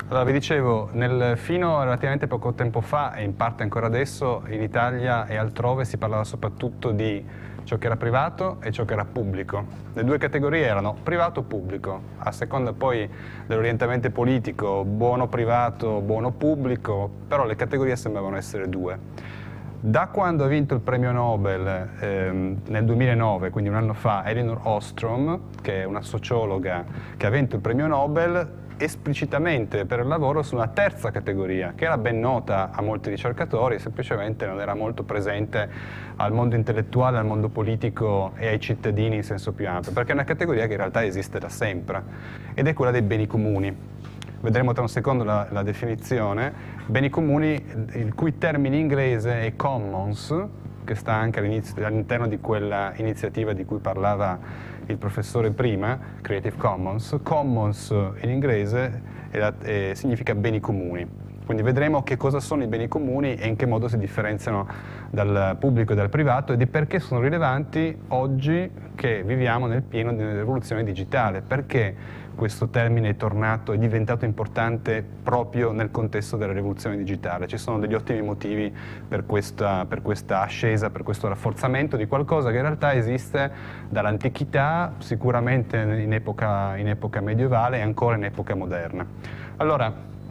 Allora, vi dicevo, fino a relativamente poco tempo fa, e in parte ancora adesso, in Italia e altrove si parlava soprattutto di ciò che era privato e ciò che era pubblico. Le due categorie erano privato o pubblico, a seconda poi dell'orientamento politico, buono privato, buono pubblico, però le categorie sembravano essere due. Da quando ha vinto il premio Nobel nel 2009, quindi un anno fa, Elinor Ostrom, che è una sociologa che ha vinto il premio Nobel, esplicitamente per il lavoro su una terza categoria, che era ben nota a molti ricercatori, semplicemente non era molto presente al mondo intellettuale, al mondo politico e ai cittadini in senso più ampio, perché è una categoria che in realtà esiste da sempre, ed è quella dei beni comuni. Vedremo tra un secondo la definizione. Beni comuni, il cui termine inglese è commons, che sta anche all'interno di quella iniziativa di cui parlava il professore prima, Creative Commons. Commons in inglese significa beni comuni. Quindi vedremo che cosa sono i beni comuni e in che modo si differenziano dal pubblico e dal privato e di perché sono rilevanti oggi che viviamo nel pieno di una rivoluzione digitale. Perché questo termine è diventato importante proprio nel contesto della rivoluzione digitale. Ci sono degli ottimi motivi per questa ascesa, per questo rafforzamento di qualcosa che in realtà esiste dall'antichità, sicuramente in epoca medievale e ancora in epoca moderna. Allora,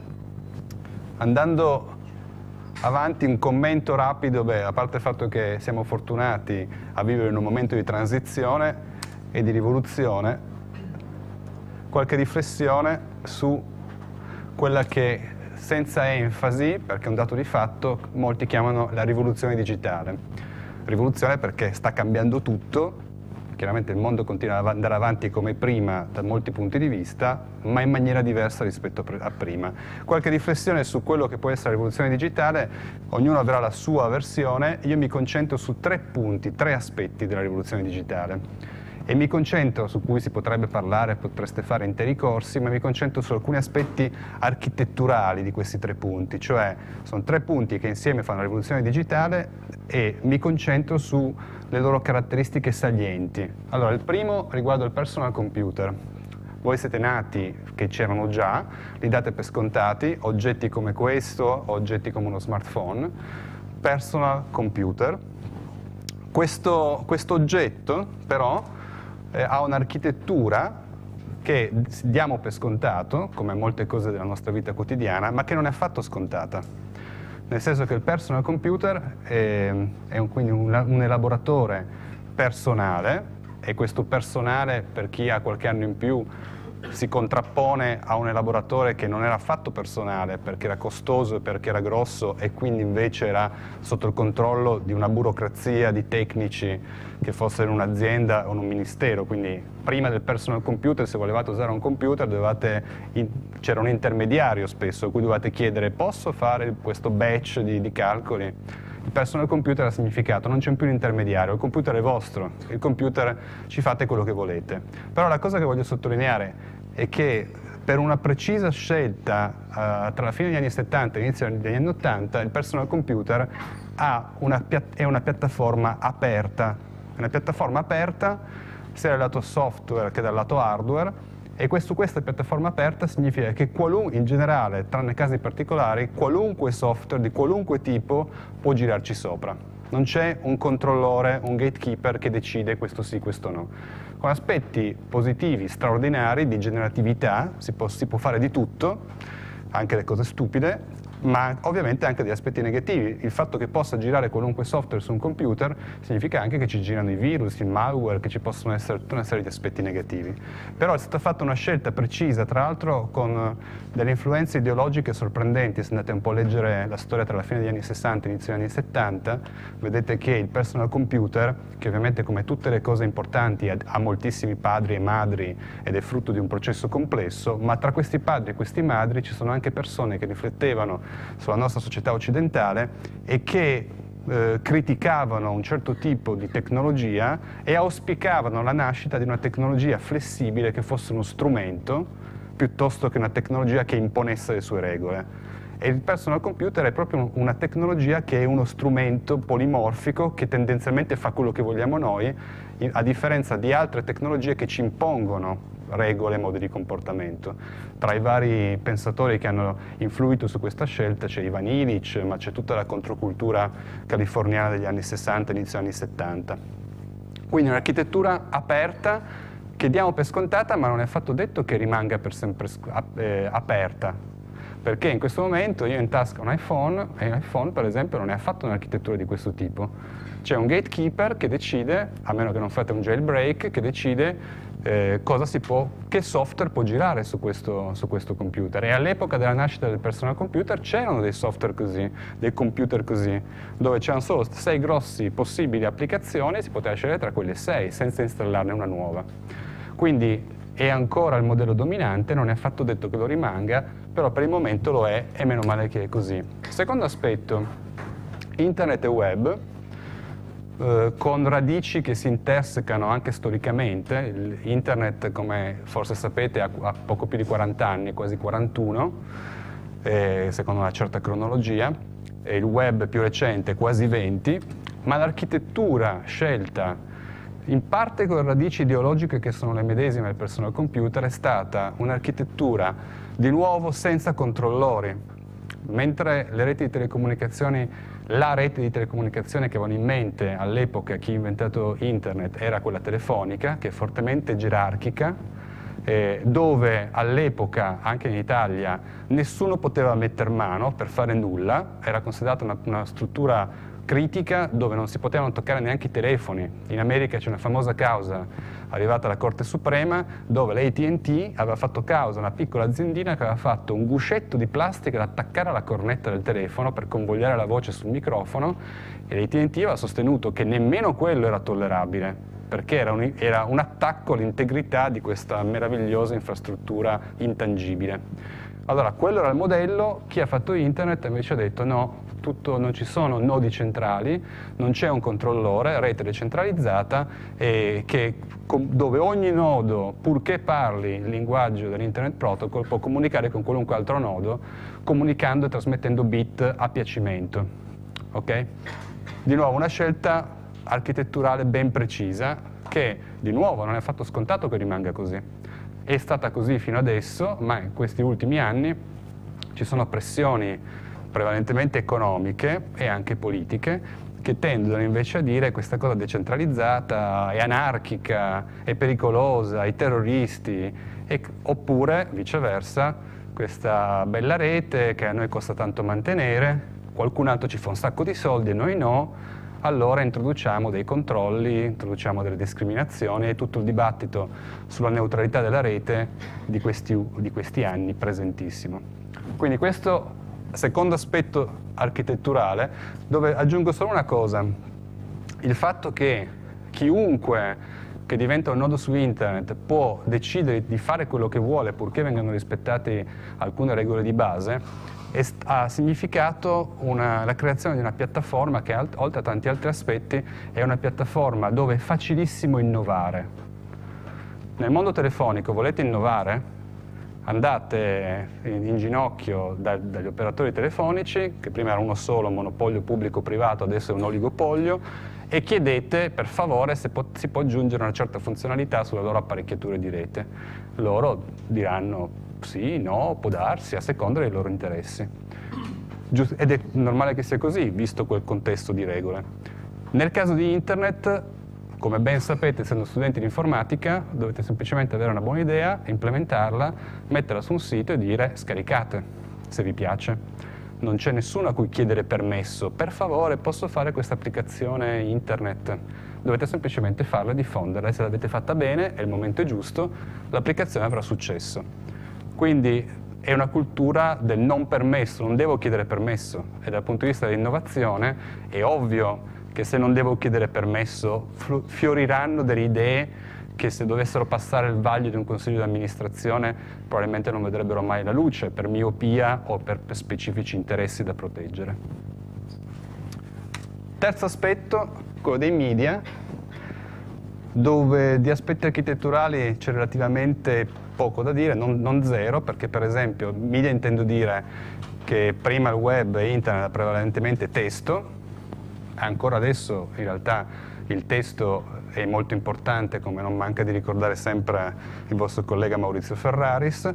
andando avanti, un commento rapido, a parte il fatto che siamo fortunati a vivere in un momento di transizione e di rivoluzione, qualche riflessione su quella che, senza enfasi, perché è un dato di fatto, molti chiamano la rivoluzione digitale. Rivoluzione perché sta cambiando tutto, chiaramente il mondo continua ad andare avanti come prima da molti punti di vista, ma in maniera diversa rispetto a prima. Qualche riflessione su quello che può essere la rivoluzione digitale, ognuno avrà la sua versione, io mi concentro su 3 punti, 3 aspetti della rivoluzione digitale. E mi concentro, su cui si potrebbe parlare, potreste fare interi corsi, ma mi concentro su alcuni aspetti architetturali di questi 3 punti, cioè sono 3 punti che insieme fanno la rivoluzione digitale e mi concentro sulle loro caratteristiche salienti. Allora, il primo riguarda il personal computer. Voi siete nati che c'erano già, li date per scontati, oggetti come questo, oggetti come uno smartphone, personal computer. Questo oggetto, però, ha un'architettura che diamo per scontato, come molte cose della nostra vita quotidiana, ma che non è affatto scontata. Nel senso che il personal computer è quindi un elaboratore personale, e questo personale, per chi ha qualche anno in più, si contrappone a un elaboratore che non era affatto personale perché era costoso e perché era grosso e quindi invece era sotto il controllo di una burocrazia di tecnici che fossero in un'azienda o in un ministero. Quindi prima del personal computer, se volevate usare un computer, c'era un intermediario spesso a cui dovevate chiedere: posso fare questo batch di calcoli? Il personal computer ha significato non c'è più un intermediario, il computer è vostro, il computer ci fate quello che volete. Però la cosa che voglio sottolineare è che per una precisa scelta tra la fine degli anni 70 e l'inizio degli anni 80 il personal computer è una piattaforma aperta. È una piattaforma aperta sia dal lato software che dal lato hardware, e questa piattaforma aperta significa che in generale, tranne casi particolari, qualunque software di qualunque tipo può girarci sopra. Non c'è un controllore, un gatekeeper che decide questo sì, questo no. Con aspetti positivi, straordinari, di generatività, si può fare di tutto, anche le cose stupide, ma ovviamente anche degli aspetti negativi. Il fatto che possa girare qualunque software su un computer significa anche che ci girano i virus, il malware, che ci possono essere tutta una serie di aspetti negativi. Però è stata fatta una scelta precisa, tra l'altro con delle influenze ideologiche sorprendenti. Se andate un po' a leggere la storia tra la fine degli anni 60 e l'inizio degli anni 70, vedete che il personal computer, che ovviamente come tutte le cose importanti ha moltissimi padri e madri ed è frutto di un processo complesso, ma tra questi padri e questi madri ci sono anche persone che riflettevano sulla nostra società occidentale e che criticavano un certo tipo di tecnologia e auspicavano la nascita di una tecnologia flessibile che fosse uno strumento piuttosto che una tecnologia che imponesse le sue regole. E il personal computer è proprio una tecnologia che è uno strumento polimorfico che tendenzialmente fa quello che vogliamo noi, a differenza di altre tecnologie che ci impongono regole, modi di comportamento. Tra i vari pensatori che hanno influito su questa scelta c'è Ivan Illich, ma c'è tutta la controcultura californiana degli anni 60 e inizio anni 70. Quindi un'architettura aperta che diamo per scontata, ma non è affatto detto che rimanga per sempre aperta. Perché in questo momento io ho in tasca un iPhone e l'iPhone, per esempio, non è affatto un'architettura di questo tipo. C'è un gatekeeper che decide, a meno che non fate un jailbreak, che decide che software può girare su questo computer. E all'epoca della nascita del personal computer c'erano dei software così, dei computer così, dove c'erano solo 6 grossi possibili applicazioni e si poteva scegliere tra quelle 6 senza installarne una nuova. Quindi è ancora il modello dominante, non è affatto detto che lo rimanga, però per il momento lo è e meno male che è così. Secondo aspetto, internet e web, con radici che si intersecano anche storicamente. Internet, come forse sapete, ha poco più di 40 anni, quasi 41, secondo una certa cronologia, e il web più recente, quasi 20, ma l'architettura scelta, in parte con radici ideologiche che sono le medesime del personal computer, è stata un'architettura di nuovo senza controllori. Mentre le reti di telecomunicazioni, la rete di telecomunicazione che avevano in mente all'epoca chi ha inventato internet era quella telefonica, che è fortemente gerarchica, dove all'epoca, anche in Italia, nessuno poteva metter mano per fare nulla, era considerata una struttura critica dove non si potevano toccare neanche i telefoni. In America c'è una famosa causa arrivata alla Corte Suprema dove l'AT&T aveva fatto causa a una piccola aziendina che aveva fatto un guscetto di plastica da attaccare alla cornetta del telefono per convogliare la voce sul microfono, e l'AT&T aveva sostenuto che nemmeno quello era tollerabile, perché era un attacco all'integrità di questa meravigliosa infrastruttura intangibile. Allora, quello era il modello. Chi ha fatto internet invece ha detto no, non ci sono nodi centrali, non c'è un controllore, rete decentralizzata, dove ogni nodo, purché parli il linguaggio dell'Internet Protocol, può comunicare con qualunque altro nodo, comunicando e trasmettendo bit a piacimento. Okay? Di nuovo una scelta architetturale ben precisa, che di nuovo non è affatto scontato che rimanga così. È stata così fino adesso, ma in questi ultimi anni ci sono pressioni prevalentemente economiche e anche politiche che tendono invece a dire questa cosa decentralizzata è anarchica, è pericolosa, i terroristi, oppure viceversa, questa bella rete che a noi costa tanto mantenere, qualcun altro ci fa un sacco di soldi e noi no, allora introduciamo dei controlli, introduciamo delle discriminazioni, e tutto il dibattito sulla neutralità della rete di questi anni presentissimo. Quindi questo secondo aspetto architetturale, dove aggiungo solo una cosa: il fatto che chiunque che diventa un nodo su internet può decidere di fare quello che vuole purché vengano rispettate alcune regole di base, ha significato la creazione di una piattaforma che, oltre a tanti altri aspetti, è una piattaforma dove è facilissimo innovare. Nel mondo telefonico volete innovare? Andate in ginocchio dagli operatori telefonici, che prima era uno solo, un monopolio pubblico-privato, adesso è un oligopolio, e chiedete per favore se si può aggiungere una certa funzionalità sulle loro apparecchiature di rete. Loro diranno sì, no, può darsi, a seconda dei loro interessi. Ed è normale che sia così, visto quel contesto di regole. Nel caso di internet, come ben sapete, essendo studenti di informatica, dovete semplicemente avere una buona idea, implementarla, metterla su un sito e dire scaricate, se vi piace. Non c'è nessuno a cui chiedere permesso. Per favore, posso fare questa applicazione internet? Dovete semplicemente farla e diffonderla, e se l'avete fatta bene, è il momento giusto, l'applicazione avrà successo. Quindi è una cultura del non permesso, non devo chiedere permesso. E dal punto di vista dell'innovazione è ovvio che se non devo chiedere permesso fioriranno delle idee che, se dovessero passare il vaglio di un consiglio di amministrazione, probabilmente non vedrebbero mai la luce per miopia o per specifici interessi da proteggere. Terzo aspetto, quello dei media, dove di aspetti architetturali c'è relativamente poco da dire, non zero, perché per esempio media intendo dire che prima il web e internet era prevalentemente testo, ancora adesso in realtà Il testo è molto importante, come non manca di ricordare sempre il vostro collega Maurizio Ferraris,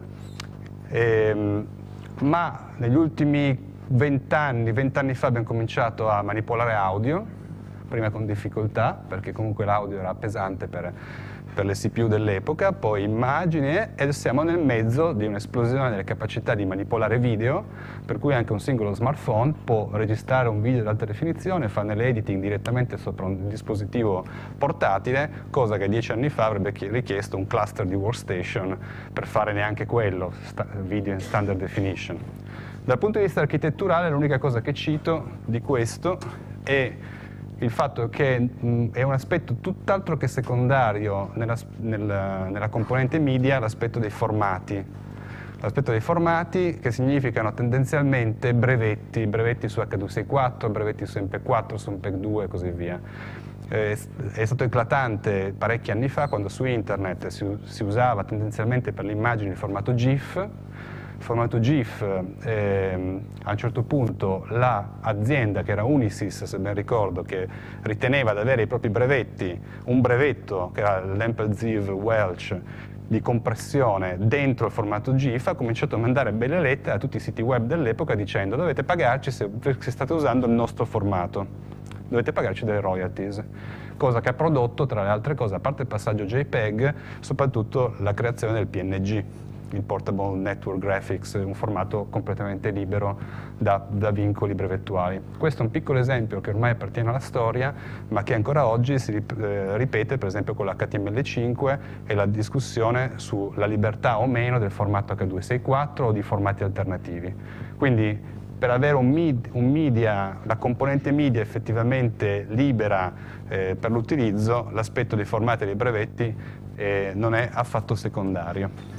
ma negli ultimi 20 anni fa abbiamo cominciato a manipolare audio, prima con difficoltà, perché comunque l'audio era pesante per le CPU dell'epoca, poi immagini, e siamo nel mezzo di un'esplosione delle capacità di manipolare video, per cui anche un singolo smartphone può registrare un video ad alta definizione, farne l'editing direttamente sopra un dispositivo portatile, cosa che 10 anni fa avrebbe richiesto un cluster di workstation per fare neanche quello, video in standard definition. Dal punto di vista architetturale, l'unica cosa che cito di questo è il fatto che è un aspetto tutt'altro che secondario nella componente media, l'aspetto dei formati. L'aspetto dei formati che significano tendenzialmente brevetti su H264, brevetti su MP4, su MPEG-2 e così via. È stato eclatante parecchi anni fa quando su internet si usava tendenzialmente per le immagini il formato GIF. Il formato GIF, a un certo punto l'azienda, che era Unisys, se ben ricordo, che riteneva di avere i propri brevetti, un brevetto che era l'Ampleziv Welch di compressione dentro il formato GIF, ha cominciato a mandare belle lettere a tutti i siti web dell'epoca dicendo: dovete pagarci se state usando il nostro formato, dovete pagarci delle royalties. Cosa che ha prodotto, tra le altre cose, a parte il passaggio JPEG, soprattutto la creazione del PNG, il Portable Network Graphics, un formato completamente libero da vincoli brevettuali. Questo è un piccolo esempio che ormai appartiene alla storia, ma che ancora oggi si ripete, per esempio con l'HTML5 e la discussione sulla libertà o meno del formato H264 o di formati alternativi. Quindi per avere un media, la componente media effettivamente libera per l'utilizzo, l'aspetto dei formati e dei brevetti non è affatto secondario.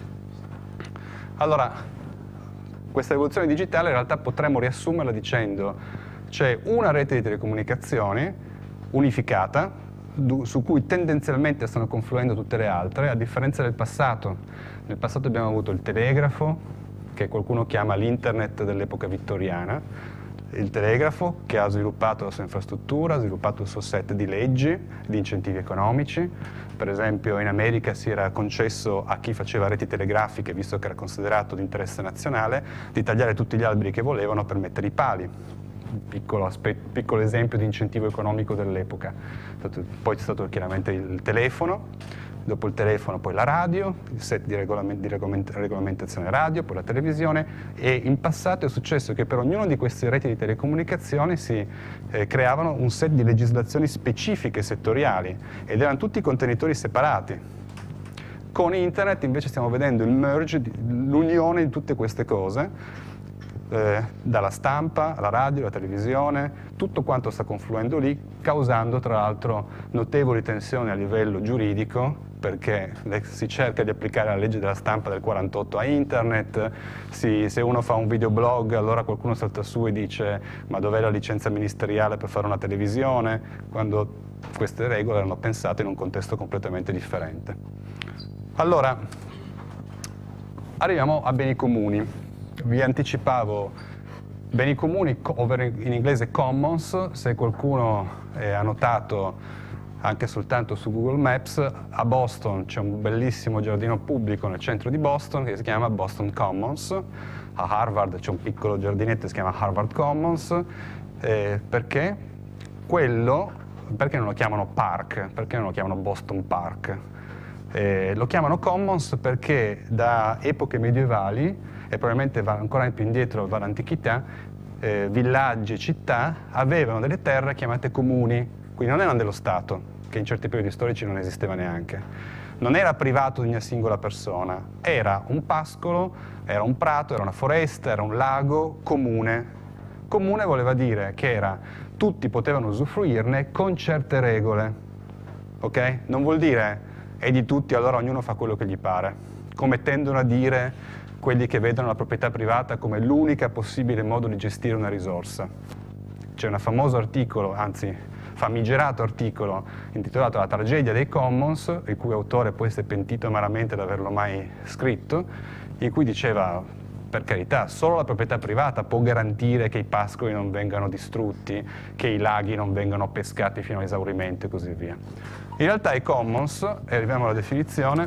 Allora, questa rivoluzione digitale in realtà potremmo riassumerla dicendo: c'è una rete di telecomunicazioni unificata su cui tendenzialmente stanno confluendo tutte le altre, a differenza del passato. Nel passato abbiamo avuto il telegrafo, che qualcuno chiama l'internet dell'epoca vittoriana, il telegrafo che ha sviluppato la sua infrastruttura, ha sviluppato il suo set di leggi, di incentivi economici. Per esempio in America si era concesso a chi faceva reti telegrafiche, visto che era considerato di interesse nazionale, di tagliare tutti gli alberi che volevano per mettere i pali. Piccolo esempio di incentivo economico dell'epoca. Poi c'è stato chiaramente il telefono, dopo il telefono poi la radio, il set di regolamentazione radio, poi la televisione, e in passato è successo che per ognuna di queste reti di telecomunicazione si creavano un set di legislazioni specifiche settoriali ed erano tutti contenitori separati. Con internet invece stiamo vedendo il merge, l'unione di tutte queste cose, dalla stampa alla radio, alla televisione, tutto quanto sta confluendo lì, causando tra l'altro notevoli tensioni a livello giuridico, perché si cerca di applicare la legge della stampa del 48 a internet, se uno fa un videoblog allora qualcuno salta su e dice: ma dov'è la licenza ministeriale per fare una televisione? Quando queste regole erano pensate in un contesto completamente differente. Allora, arriviamo a beni comuni. Vi anticipavo beni comuni, ovvero in inglese commons. Se qualcuno ha notato anche soltanto su Google Maps, a Boston c'è un bellissimo giardino pubblico nel centro di Boston che si chiama Boston Commons. A Harvard c'è un piccolo giardinetto che si chiama Harvard Commons. Perché? Perché non lo chiamano park? Perché non lo chiamano Boston Park? Lo chiamano commons perché da epoche medievali, e probabilmente va ancora più indietro, va all'antichità, villaggi e città avevano delle terre chiamate comuni, quindi non erano dello Stato, che in certi periodi storici non esisteva neanche. Non era privato di una singola persona, era un pascolo, era un prato, era una foresta, era un lago comune. Comune voleva dire che tutti potevano usufruirne con certe regole, ok? Non vuol dire è di tutti, allora ognuno fa quello che gli pare, come tendono a dire quelli che vedono la proprietà privata come l'unica possibile modo di gestire una risorsa. C'è un famoso articolo, anzi famigerato articolo, intitolato La tragedia dei commons, il cui autore poi si è pentito amaramente di averlo mai scritto, in cui diceva per carità, solo la proprietà privata può garantire che i pascoli non vengano distrutti, che i laghi non vengano pescati fino all'esaurimento e così via. In realtà i commons, e arriviamo alla definizione,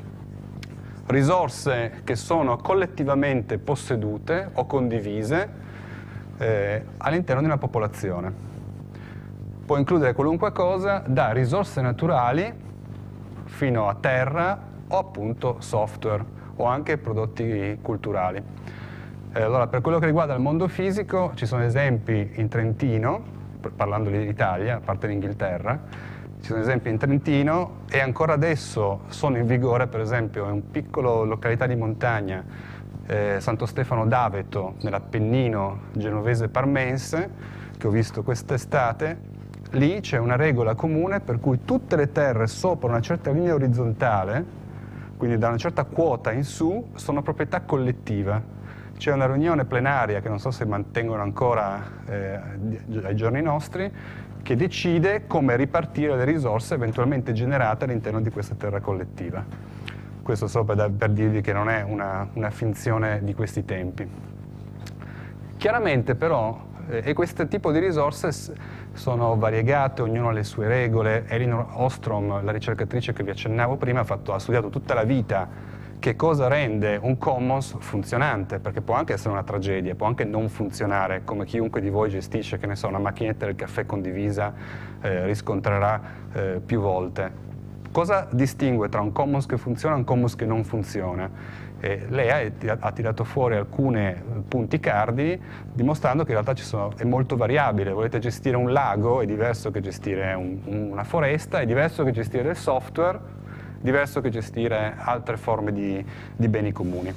risorse che sono collettivamente possedute o condivise all'interno di una popolazione. Può includere qualunque cosa, da risorse naturali fino a terra o appunto software o anche prodotti culturali. Allora, per quello che riguarda il mondo fisico, ci sono esempi in Trentino, parlando dell'Italia, a parte l'Inghilterra, ci sono esempi in Trentino e ancora adesso sono in vigore, per esempio, in una piccola località di montagna, Santo Stefano d'Aveto, nell'Appennino genovese parmense, che ho visto quest'estate. Lì c'è una regola comune per cui tutte le terre sopra una certa linea orizzontale, quindi da una certa quota in su, sono proprietà collettiva. C'è una riunione plenaria, che non so se mantengono ancora ai giorni nostri, che decide come ripartire le risorse eventualmente generate all'interno di questa terra collettiva. Questo solo per dirvi che non è una finzione di questi tempi. Chiaramente però, e questo tipo di risorse sono variegate, ognuno ha le sue regole. Elinor Ostrom, la ricercatrice che vi accennavo prima, ha studiato tutta la vita che cosa rende un commons funzionante, perché può anche essere una tragedia, può anche non funzionare, come chiunque di voi gestisce, che ne so, una macchinetta del caffè condivisa riscontrerà più volte. Cosa distingue tra un commons che funziona e un commons che non funziona? Lei ha tirato fuori alcuni punti cardini, dimostrando che in realtà è molto variabile. Volete gestire un lago, è diverso che gestire una foresta, è diverso che gestire del software, diverso che gestire altre forme di beni comuni.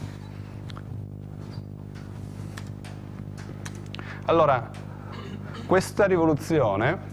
Allora, questa rivoluzione,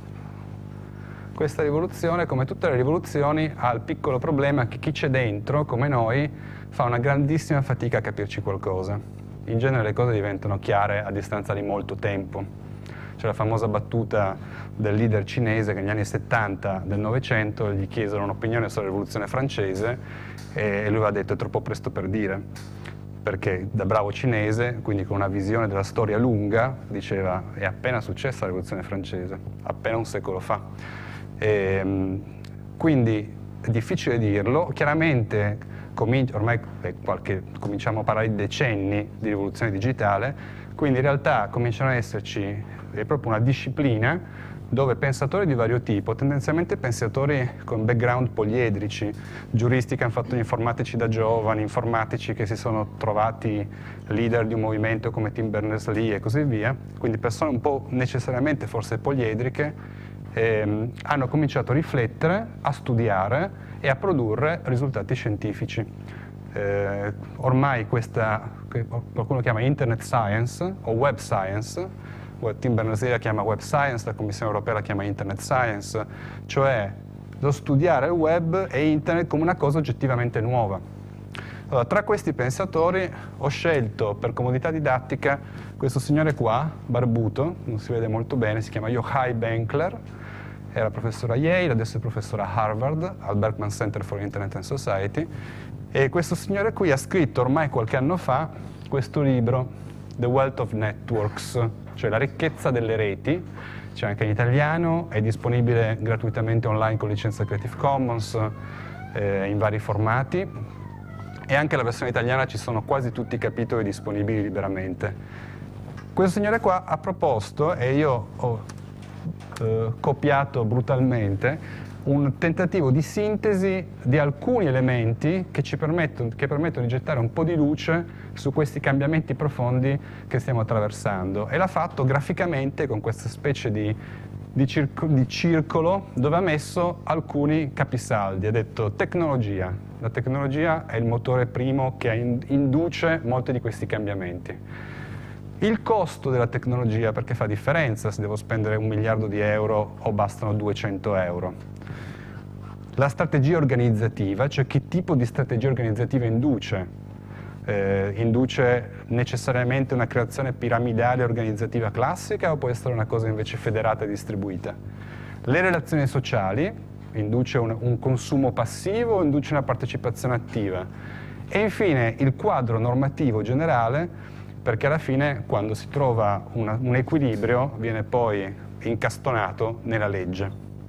come tutte le rivoluzioni, ha il piccolo problema che chi c'è dentro, come noi, fa una grandissima fatica a capirci qualcosa. In genere le cose diventano chiare a distanza di molto tempo. C'è la famosa battuta del leader cinese che negli anni 70 del Novecento gli chiesero un'opinione sulla rivoluzione francese e lui aveva detto: è troppo presto per dire, perché da bravo cinese, quindi con una visione della storia lunga, diceva: è appena successa la rivoluzione francese, appena un secolo fa. Quindi è difficile dirlo. Chiaramente ormai cominciamo a parlare di decenni di rivoluzione digitale, quindi in realtà cominciano ad esserci proprio una disciplina dove pensatori di vario tipo, tendenzialmente pensatori con background poliedrici, giuristi che hanno fatto gli informatici da giovani, informatici che si sono trovati leader di un movimento come Tim Berners-Lee e così via, quindi persone un po' necessariamente forse poliedriche, hanno cominciato a riflettere, a studiare e a produrre risultati scientifici. Ormai qualcuno chiama Internet Science o Web Science, Tim Berners-Lee la chiama Web Science, la Commissione europea la chiama Internet Science, cioè lo studiare il web e Internet come una cosa oggettivamente nuova. Allora, tra questi pensatori ho scelto per comodità didattica questo signore qua, barbuto, non si vede molto bene, si chiama Yochai Benkler, era professore a Yale, adesso è professore a Harvard, al Berkman Center for Internet and Society, e questo signore qui ha scritto ormai qualche anno fa questo libro, The Wealth of Networks, cioè la ricchezza delle reti, c'è anche in italiano, è disponibile gratuitamente online con licenza Creative Commons in vari formati, e anche la versione italiana ci sono quasi tutti i capitoli disponibili liberamente. Questo signore qua ha proposto, e io ho copiato brutalmente, un tentativo di sintesi di alcuni elementi che permettono di gettare un po' di luce su questi cambiamenti profondi che stiamo attraversando, e l'ha fatto graficamente con questa specie di circolo dove ha messo alcuni capisaldi. Ha detto tecnologia. La tecnologia è il motore primo che induce molti di questi cambiamenti. Il costo della tecnologia, perché fa differenza se devo spendere 1 miliardo di euro o bastano 200 euro. La strategia organizzativa, cioè che tipo di strategia organizzativa induce? Induce necessariamente una creazione piramidale organizzativa classica o può essere una cosa invece federata e distribuita? Le relazioni sociali, induce un consumo passivo o induce una partecipazione attiva? E infine il quadro normativo generale, perché alla fine quando si trova un equilibrio viene poi incastonato nella legge.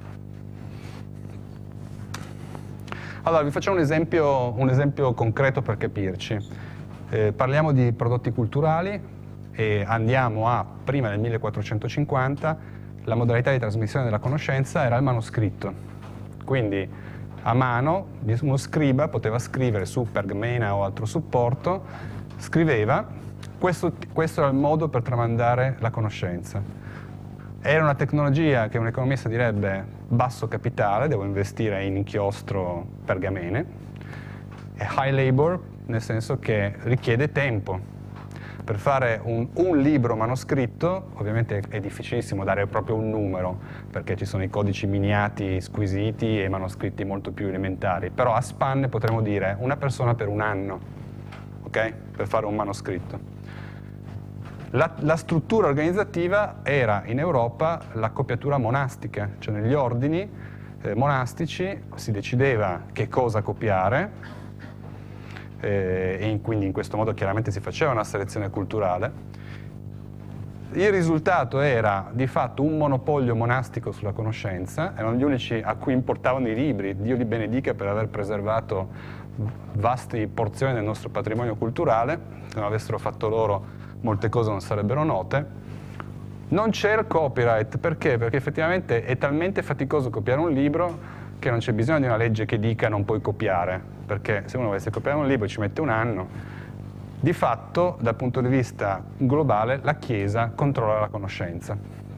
Allora vi facciamo un esempio concreto per capirci. Parliamo di prodotti culturali e andiamo a, prima del 1450, la modalità di trasmissione della conoscenza era il manoscritto. Quindi a mano uno scriba poteva scrivere su pergamena o altro supporto, scriveva, questo era il modo per tramandare la conoscenza. Era una tecnologia che un economista direbbe basso capitale, devo investire in inchiostro pergamene, e high labor, nel senso che richiede tempo. Per fare un libro manoscritto, ovviamente è difficilissimo dare proprio un numero, perché ci sono i codici miniati squisiti e manoscritti molto più elementari, però a spanne potremmo dire una persona per un anno, ok? Per fare un manoscritto. La struttura organizzativa era in Europa la copiatura monastica, cioè negli ordini monastici si decideva che cosa copiare, e quindi in questo modo chiaramente si faceva una selezione culturale. Il risultato era di fatto un monopolio monastico sulla conoscenza, erano gli unici a cui importavano i libri, Dio li benedica per aver preservato vaste porzioni del nostro patrimonio culturale, se non avessero fatto loro molte cose non sarebbero note. Non c'era il copyright, perché? Perché effettivamente è talmente faticoso copiare un libro che non c'è bisogno di una legge che dica non puoi copiare, perché se uno volesse copiare un libro ci mette un anno. Di fatto, dal punto di vista globale, la Chiesa controlla la conoscenza.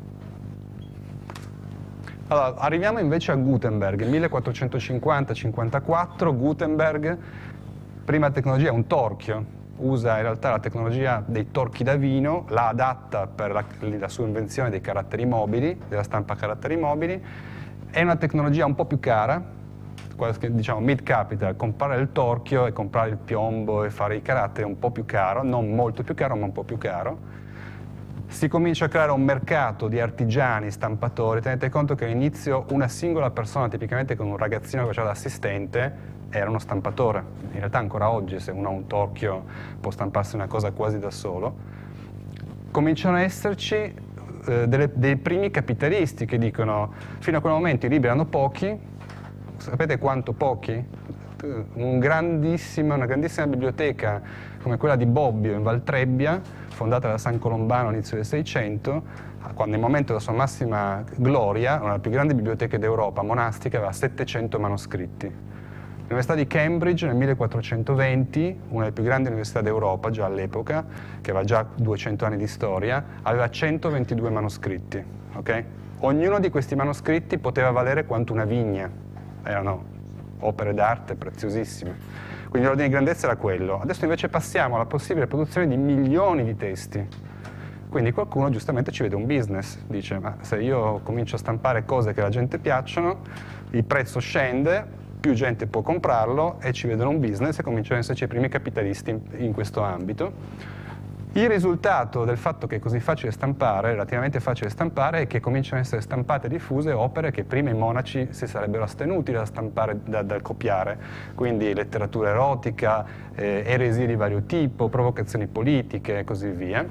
Allora, arriviamo invece a Gutenberg, 1450-54, Gutenberg, prima tecnologia, un torchio, usa in realtà la tecnologia dei torchi da vino, la adatta per la sua invenzione dei caratteri mobili, della stampa a caratteri mobili. È una tecnologia un po' più cara, diciamo mid capital, comprare il torchio e comprare il piombo e fare i caratteri è un po' più caro, non molto più caro ma un po' più caro. Si comincia a creare un mercato di artigiani, stampatori. Tenete conto che all'inizio una singola persona, tipicamente con un ragazzino che faceva l'assistente, era uno stampatore. In realtà ancora oggi se uno ha un torchio può stamparsi una cosa quasi da solo. Cominciano a esserci dei primi capitalisti che dicono fino a quel momento i libri erano pochi, sapete quanto pochi? Una grandissima biblioteca come quella di Bobbio in Valtrebbia, fondata da San Colombano all'inizio del 600, quando nel momento della sua massima gloria, una delle più grandi biblioteche d'Europa monastica, aveva 700 manoscritti. L'Università di Cambridge nel 1420, una delle più grandi università d'Europa già all'epoca, che aveva già 200 anni di storia, aveva 122 manoscritti. Okay? Ognuno di questi manoscritti poteva valere quanto una vigna, erano opere d'arte preziosissime. Quindi l'ordine di grandezza era quello. Adesso invece passiamo alla possibile produzione di milioni di testi. Quindi qualcuno giustamente ci vede un business, dice ma se io comincio a stampare cose che alla gente piacciono, il prezzo scende, più gente può comprarlo e ci vedono un business e cominciano ad esserci i primi capitalisti in questo ambito. Il risultato del fatto che è così facile stampare, relativamente facile stampare, è che cominciano ad essere stampate e diffuse opere che prima i monaci si sarebbero astenuti da stampare, dal copiare, quindi letteratura erotica, eresie di vario tipo, provocazioni politiche e così via.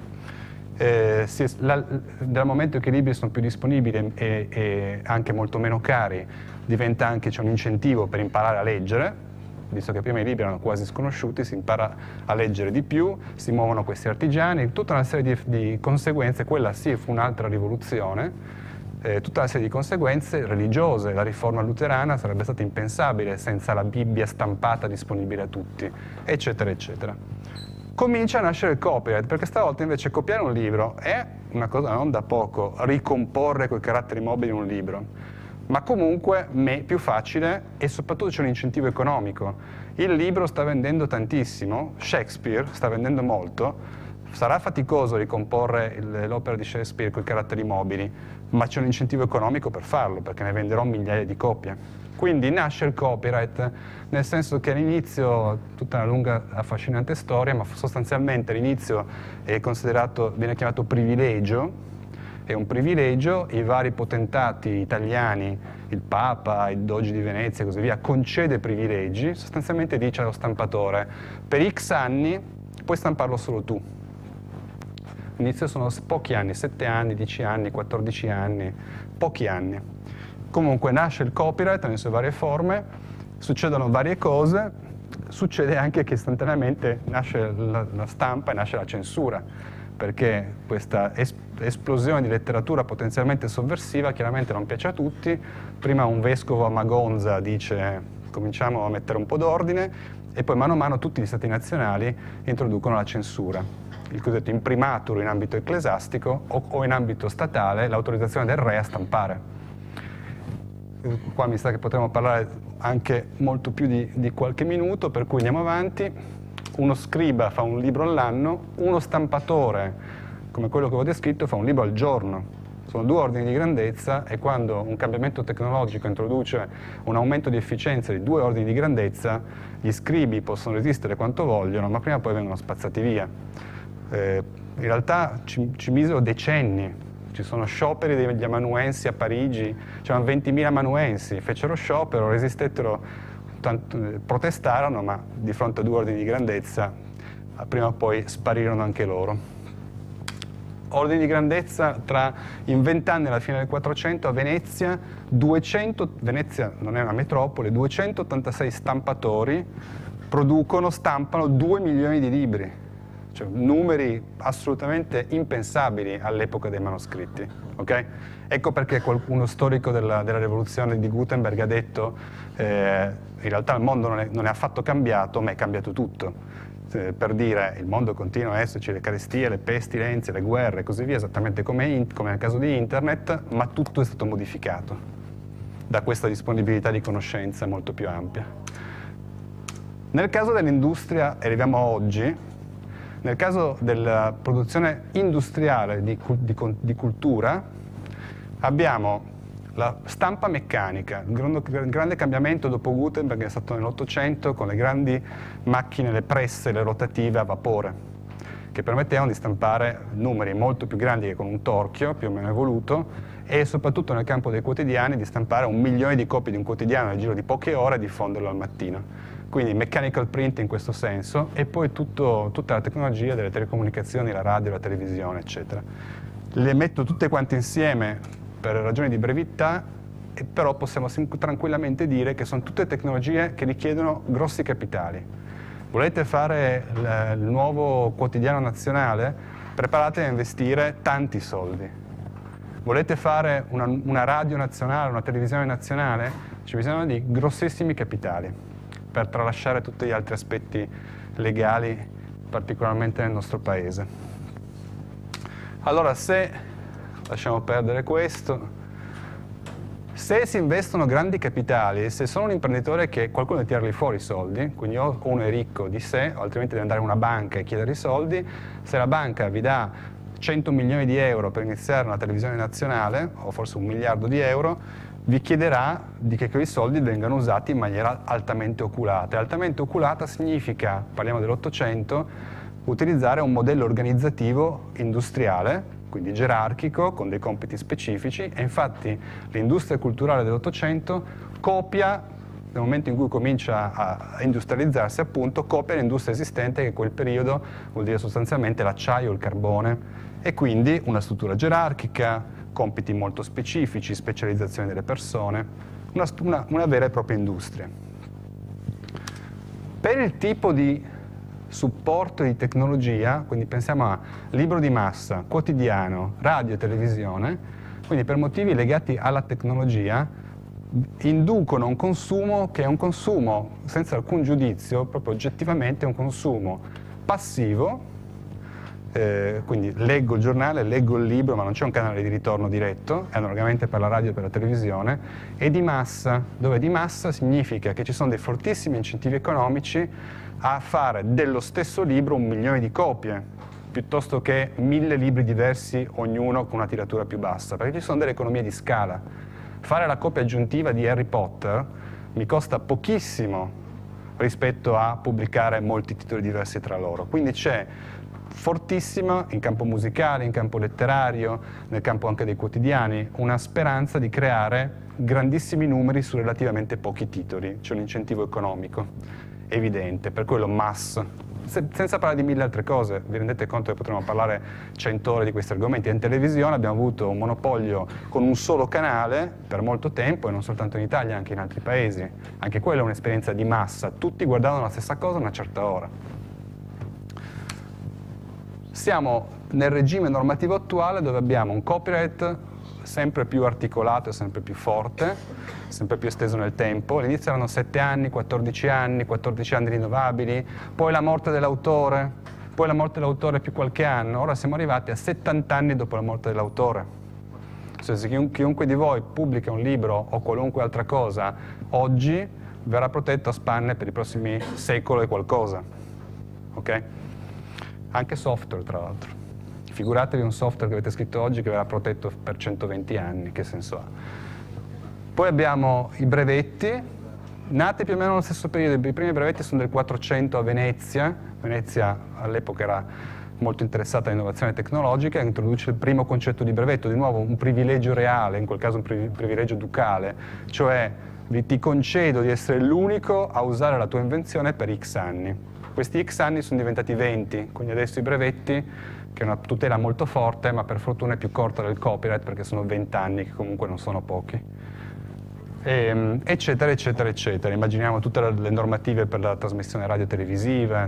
Dal momento che i libri sono più disponibili e anche molto meno cari, diventa anche c'è un incentivo per imparare a leggere, visto che prima i libri erano quasi sconosciuti, si impara a leggere di più, si muovono questi artigiani, tutta una serie di conseguenze. Quella sì fu un'altra rivoluzione, tutta una serie di conseguenze religiose. La riforma luterana sarebbe stata impensabile senza la Bibbia stampata disponibile a tutti, eccetera, eccetera. Comincia a nascere il copyright, perché stavolta invece copiare un libro è una cosa non da poco, ricomporre quei caratteri mobili in un libro, ma comunque più facile e soprattutto c'è un incentivo economico. Il libro sta vendendo tantissimo, Shakespeare sta vendendo molto, sarà faticoso ricomporre l'opera di Shakespeare con i caratteri mobili, ma c'è un incentivo economico per farlo, perché ne venderò migliaia di copie. Quindi nasce il copyright, nel senso che all'inizio, tutta una lunga affascinante storia, ma sostanzialmente all'inizio viene chiamato privilegio, è un privilegio, i vari potentati italiani, il Papa, il Doge di Venezia e così via, concede privilegi, sostanzialmente dice allo stampatore, per X anni puoi stamparlo solo tu. All'inizio sono pochi anni, 7 anni, 10 anni, 14 anni, pochi anni. Comunque nasce il copyright nelle sue varie forme, succedono varie cose, succede anche che istantaneamente nasce la stampa e nasce la censura, perché questa esplosione di letteratura potenzialmente sovversiva chiaramente non piace a tutti. Prima un vescovo a Magonza dice cominciamo a mettere un po' d'ordine e poi mano a mano tutti gli stati nazionali introducono la censura, il cosiddetto imprimatur in ambito ecclesiastico o in ambito statale l'autorizzazione del re a stampare. Qua mi sa che potremmo parlare anche molto più di qualche minuto, per cui andiamo avanti. Uno scriba fa un libro all'anno, uno stampatore, come quello che ho descritto, fa un libro al giorno. Sono 2 ordini di grandezza e quando un cambiamento tecnologico introduce un aumento di efficienza di 2 ordini di grandezza, gli scribi possono resistere quanto vogliono, ma prima o poi vengono spazzati via. In realtà ci misero decenni. Ci sono scioperi degli amanuensi a Parigi, c'erano 20.000 amanuensi, fecero sciopero, resistettero, protestarono, ma di fronte a 2 ordini di grandezza prima o poi sparirono anche loro. Ordini di grandezza in 20 anni alla fine del 400 a Venezia, Venezia non è una metropoli, 286 stampatori stampano 2 milioni di libri, cioè numeri assolutamente impensabili all'epoca dei manoscritti. Okay? Ecco perché uno storico della rivoluzione di Gutenberg ha detto in realtà il mondo non è affatto cambiato, ma è cambiato tutto. Per dire, il mondo continua a esserci, le carestie, le pestilenze, le guerre e così via, esattamente come nel caso di Internet, ma tutto è stato modificato da questa disponibilità di conoscenza molto più ampia. Nel caso dell'industria, e arriviamo a oggi, nel caso della produzione industriale di cultura, abbiamo la stampa meccanica, il grande cambiamento dopo Gutenberg è stato nell'800 con le grandi macchine, le presse, le rotative a vapore, che permettevano di stampare numeri molto più grandi che con un torchio, più o meno evoluto, e soprattutto nel campo dei quotidiani di stampare 1 milione di copie di un quotidiano nel giro di poche ore e diffonderlo al mattino. Quindi mechanical print in questo senso, e poi tutta la tecnologia delle telecomunicazioni, la radio, la televisione, eccetera. Le metto tutte quante insieme per ragioni di brevità, però possiamo tranquillamente dire che sono tutte tecnologie che richiedono grossi capitali. Volete fare il nuovo quotidiano nazionale? Preparatevi a investire tanti soldi. Volete fare una radio nazionale, una televisione nazionale? C'è bisogno di grossissimi capitali per tralasciare tutti gli altri aspetti legali, particolarmente nel nostro paese. Allora, lasciamo perdere questo. Se si investono grandi capitali, se sono un imprenditore che qualcuno deve tirarli fuori i soldi, quindi o uno è ricco di sé, o altrimenti deve andare a una banca e chiedere i soldi, se la banca vi dà 100 milioni di euro per iniziare una televisione nazionale, o forse 1 miliardo di euro, vi chiederà di che quei soldi vengano usati in maniera altamente oculata. E altamente oculata significa, parliamo dell'800, utilizzare un modello organizzativo industriale, quindi gerarchico, con dei compiti specifici, e infatti l'industria culturale dell'Ottocento copia, nel momento in cui comincia a industrializzarsi appunto, copia l'industria esistente, che in quel periodo vuol dire sostanzialmente l'acciaio, il carbone, e quindi una struttura gerarchica, compiti molto specifici, specializzazione delle persone, una vera e propria industria. Per il tipo di supporto di tecnologia, quindi pensiamo a libro di massa, quotidiano, radio e televisione, quindi per motivi legati alla tecnologia, inducono un consumo che è un consumo senza alcun giudizio, proprio oggettivamente un consumo passivo, quindi leggo il giornale, leggo il libro, ma non c'è un canale di ritorno diretto, è analogamente per la radio e per la televisione, e di massa, dove di massa significa che ci sono dei fortissimi incentivi economici a fare dello stesso libro 1 milione di copie, piuttosto che 1000 libri diversi, ognuno con una tiratura più bassa, perché ci sono delle economie di scala. Fare la copia aggiuntiva di Harry Potter mi costa pochissimo rispetto a pubblicare molti titoli diversi tra loro, quindi c'è fortissima in campo musicale, in campo letterario, nel campo anche dei quotidiani, una speranza di creare grandissimi numeri su relativamente pochi titoli. C'è un incentivo economico evidente, per quello mass. Senza parlare di mille altre cose, vi rendete conto che potremmo parlare 100 ore di questi argomenti. In televisione abbiamo avuto un monopolio con un solo canale per molto tempo, e non soltanto in Italia, anche in altri paesi. Anche quella è un'esperienza di massa, tutti guardavano la stessa cosa a una certa ora. Siamo nel regime normativo attuale dove abbiamo un copyright sempre più articolato e sempre più forte, sempre più esteso nel tempo. All'inizio erano 7 anni, 14 anni rinnovabili, poi la morte dell'autore, più qualche anno. Ora siamo arrivati a 70 anni dopo la morte dell'autore. Cioè, se chiunque di voi pubblica un libro o qualunque altra cosa oggi, verrà protetto a spanne per i prossimi secolo e qualcosa. Ok? Anche software, tra l'altro. Figuratevi un software che avete scritto oggi che verrà protetto per 120 anni, che senso ha? Poi abbiamo i brevetti, nati più o meno nello stesso periodo. I primi brevetti sono del 400 a Venezia. Venezia all'epoca era molto interessata all'innovazione tecnologica e introduce il primo concetto di brevetto, di nuovo un privilegio reale, in quel caso un privilegio ducale, cioè ti concedo di essere l'unico a usare la tua invenzione per X anni. Questi X anni sono diventati 20, quindi adesso i brevetti, che è una tutela molto forte, ma per fortuna è più corta del copyright, perché sono 20 anni, che comunque non sono pochi. Eccetera, eccetera, eccetera. Immaginiamo tutte le normative per la trasmissione radio-televisiva.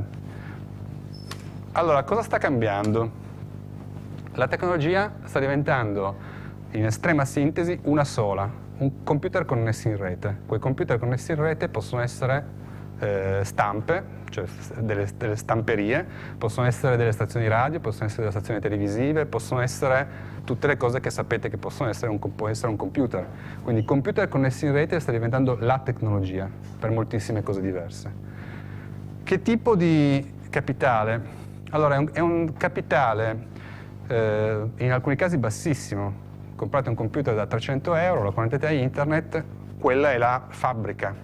Allora, cosa sta cambiando? La tecnologia sta diventando, in estrema sintesi, una sola. Un computer connesso in rete. Quei computer connessi in rete possono essere stampe, cioè delle stamperie, possono essere delle stazioni radio, possono essere delle stazioni televisive, possono essere tutte le cose che sapete che possono essere può essere un computer. Quindi il computer connessi in rete sta diventando la tecnologia per moltissime cose diverse. Che tipo di capitale? Allora, è un capitale in alcuni casi bassissimo. Comprate un computer da 300 euro, lo connettate a internet, quella è la fabbrica.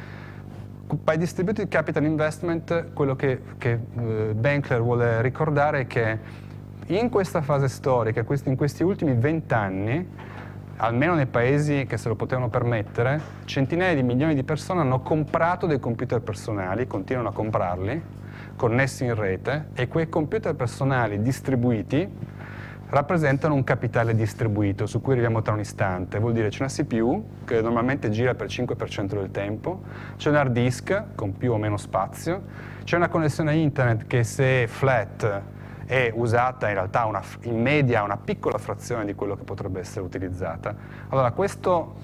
By Distributed Capital Investment, quello che Benkler vuole ricordare è che in questa fase storica, in questi ultimi 20 anni, almeno nei paesi che se lo potevano permettere, centinaia di milioni di persone hanno comprato dei computer personali, continuano a comprarli, connessi in rete, e quei computer personali distribuiti rappresentano un capitale distribuito, su cui arriviamo tra un istante. Vuol dire c'è una CPU che normalmente gira per 5% del tempo, c'è un hard disk con più o meno spazio, c'è una connessione a internet che, se è flat, è usata in realtà in media una piccola frazione di quello che potrebbe essere utilizzata. Allora questo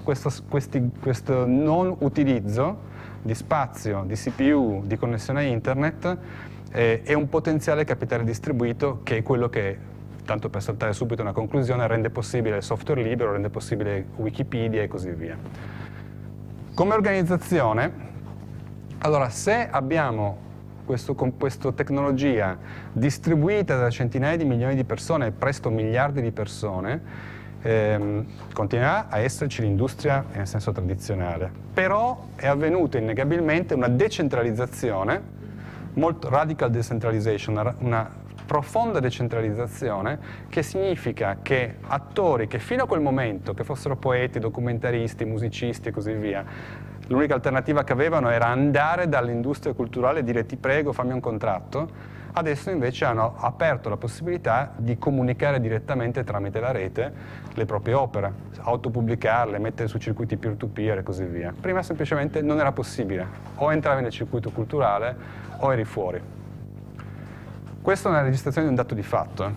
non utilizzo di spazio, di CPU, di connessione a internet è un potenziale capitale distribuito, che è quello che, tanto per saltare subito una conclusione, rende possibile il software libero, rende possibile Wikipedia e così via. Come organizzazione, allora, se abbiamo questa tecnologia distribuita da centinaia di milioni di persone, presto miliardi di persone, continuerà a esserci l'industria nel senso tradizionale. Però è avvenuta innegabilmente una decentralizzazione, radical decentralization, una profonda decentralizzazione, che significa che attori che fino a quel momento, che fossero poeti, documentaristi, musicisti e così via, l'unica alternativa che avevano era andare dall'industria culturale e dire ti prego fammi un contratto, adesso invece hanno aperto la possibilità di comunicare direttamente tramite la rete le proprie opere, autopubblicarle, mettere su circuiti peer-to-peer e così via. Prima semplicemente non era possibile, o entravi nel circuito culturale o eri fuori. Questa è una registrazione di un dato di fatto.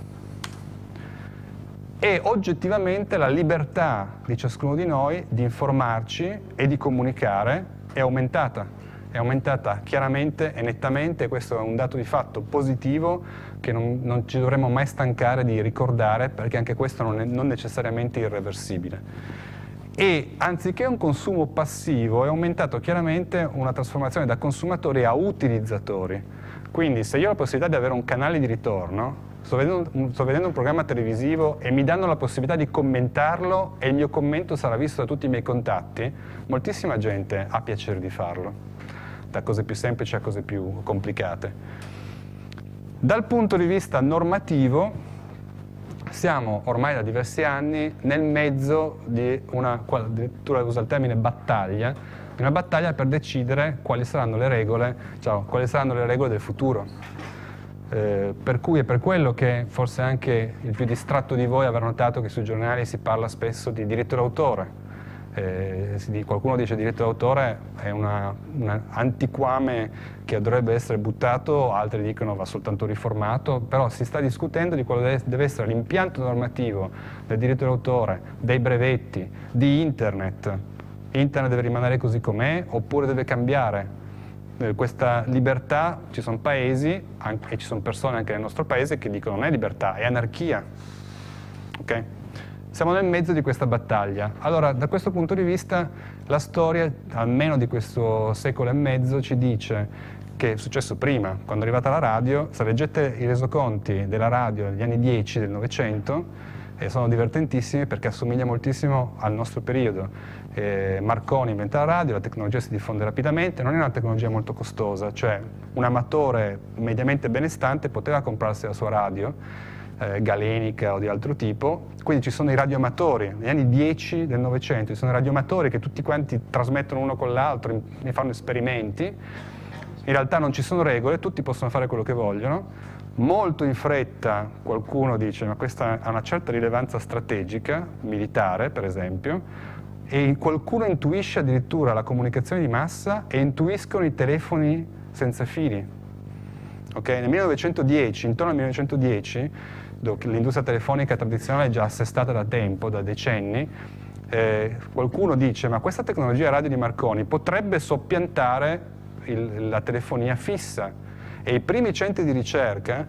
E oggettivamente la libertà di ciascuno di noi di informarci e di comunicare è aumentata. È aumentata chiaramente e nettamente, questo è un dato di fatto positivo che non ci dovremmo mai stancare di ricordare, perché anche questo non è necessariamente irreversibile. E anziché un consumo passivo è aumentato chiaramente una trasformazione da consumatori a utilizzatori. Quindi se io ho la possibilità di avere un canale di ritorno, sto vedendo un programma televisivo e mi danno la possibilità di commentarlo e il mio commento sarà visto da tutti i miei contatti, moltissima gente ha piacere di farlo, da cose più semplici a cose più complicate. Dal punto di vista normativo, siamo ormai da diversi anni nel mezzo di addirittura uso il termine battaglia, di una battaglia per decidere quali saranno le regole, del futuro. Per cui è per quello che forse anche il più distratto di voi avrà notato che sui giornali si parla spesso di diritto d'autore. Qualcuno dice diritto d'autore è un antiquame che dovrebbe essere buttato, altri dicono va soltanto riformato, però si sta discutendo di quale deve essere l'impianto normativo del diritto d'autore, dei brevetti, di Internet. Internet deve rimanere così com'è oppure deve cambiare? Questa libertà, ci sono paesi e ci sono persone anche nel nostro paese che dicono non è libertà, è anarchia. Okay? Siamo nel mezzo di questa battaglia. Allora, da questo punto di vista, la storia, almeno di questo secolo e mezzo, ci dice che è successo prima, quando è arrivata la radio. Se leggete i resoconti della radio degli anni 10 del Novecento, sono divertentissimi perché assomiglia moltissimo al nostro periodo. Marconi inventa la radio, la tecnologia si diffonde rapidamente, non è una tecnologia molto costosa, cioè un amatore mediamente benestante poteva comprarsi la sua radio, galenica o di altro tipo, quindi ci sono i radioamatori, negli anni 10 del Novecento ci sono i radioamatori che tutti quanti trasmettono uno con l'altro, ne fanno esperimenti, in realtà non ci sono regole, tutti possono fare quello che vogliono, molto in fretta qualcuno dice ma questa ha una certa rilevanza strategica, militare per esempio, e qualcuno intuisce addirittura la comunicazione di massa e intuiscono i telefoni senza fili. Okay? Nel 1910, intorno al 1910, dove l'industria telefonica tradizionale è già assestata da tempo, da decenni, qualcuno dice ma questa tecnologia radio di Marconi potrebbe soppiantare la telefonia fissa. E i primi centri di ricerca,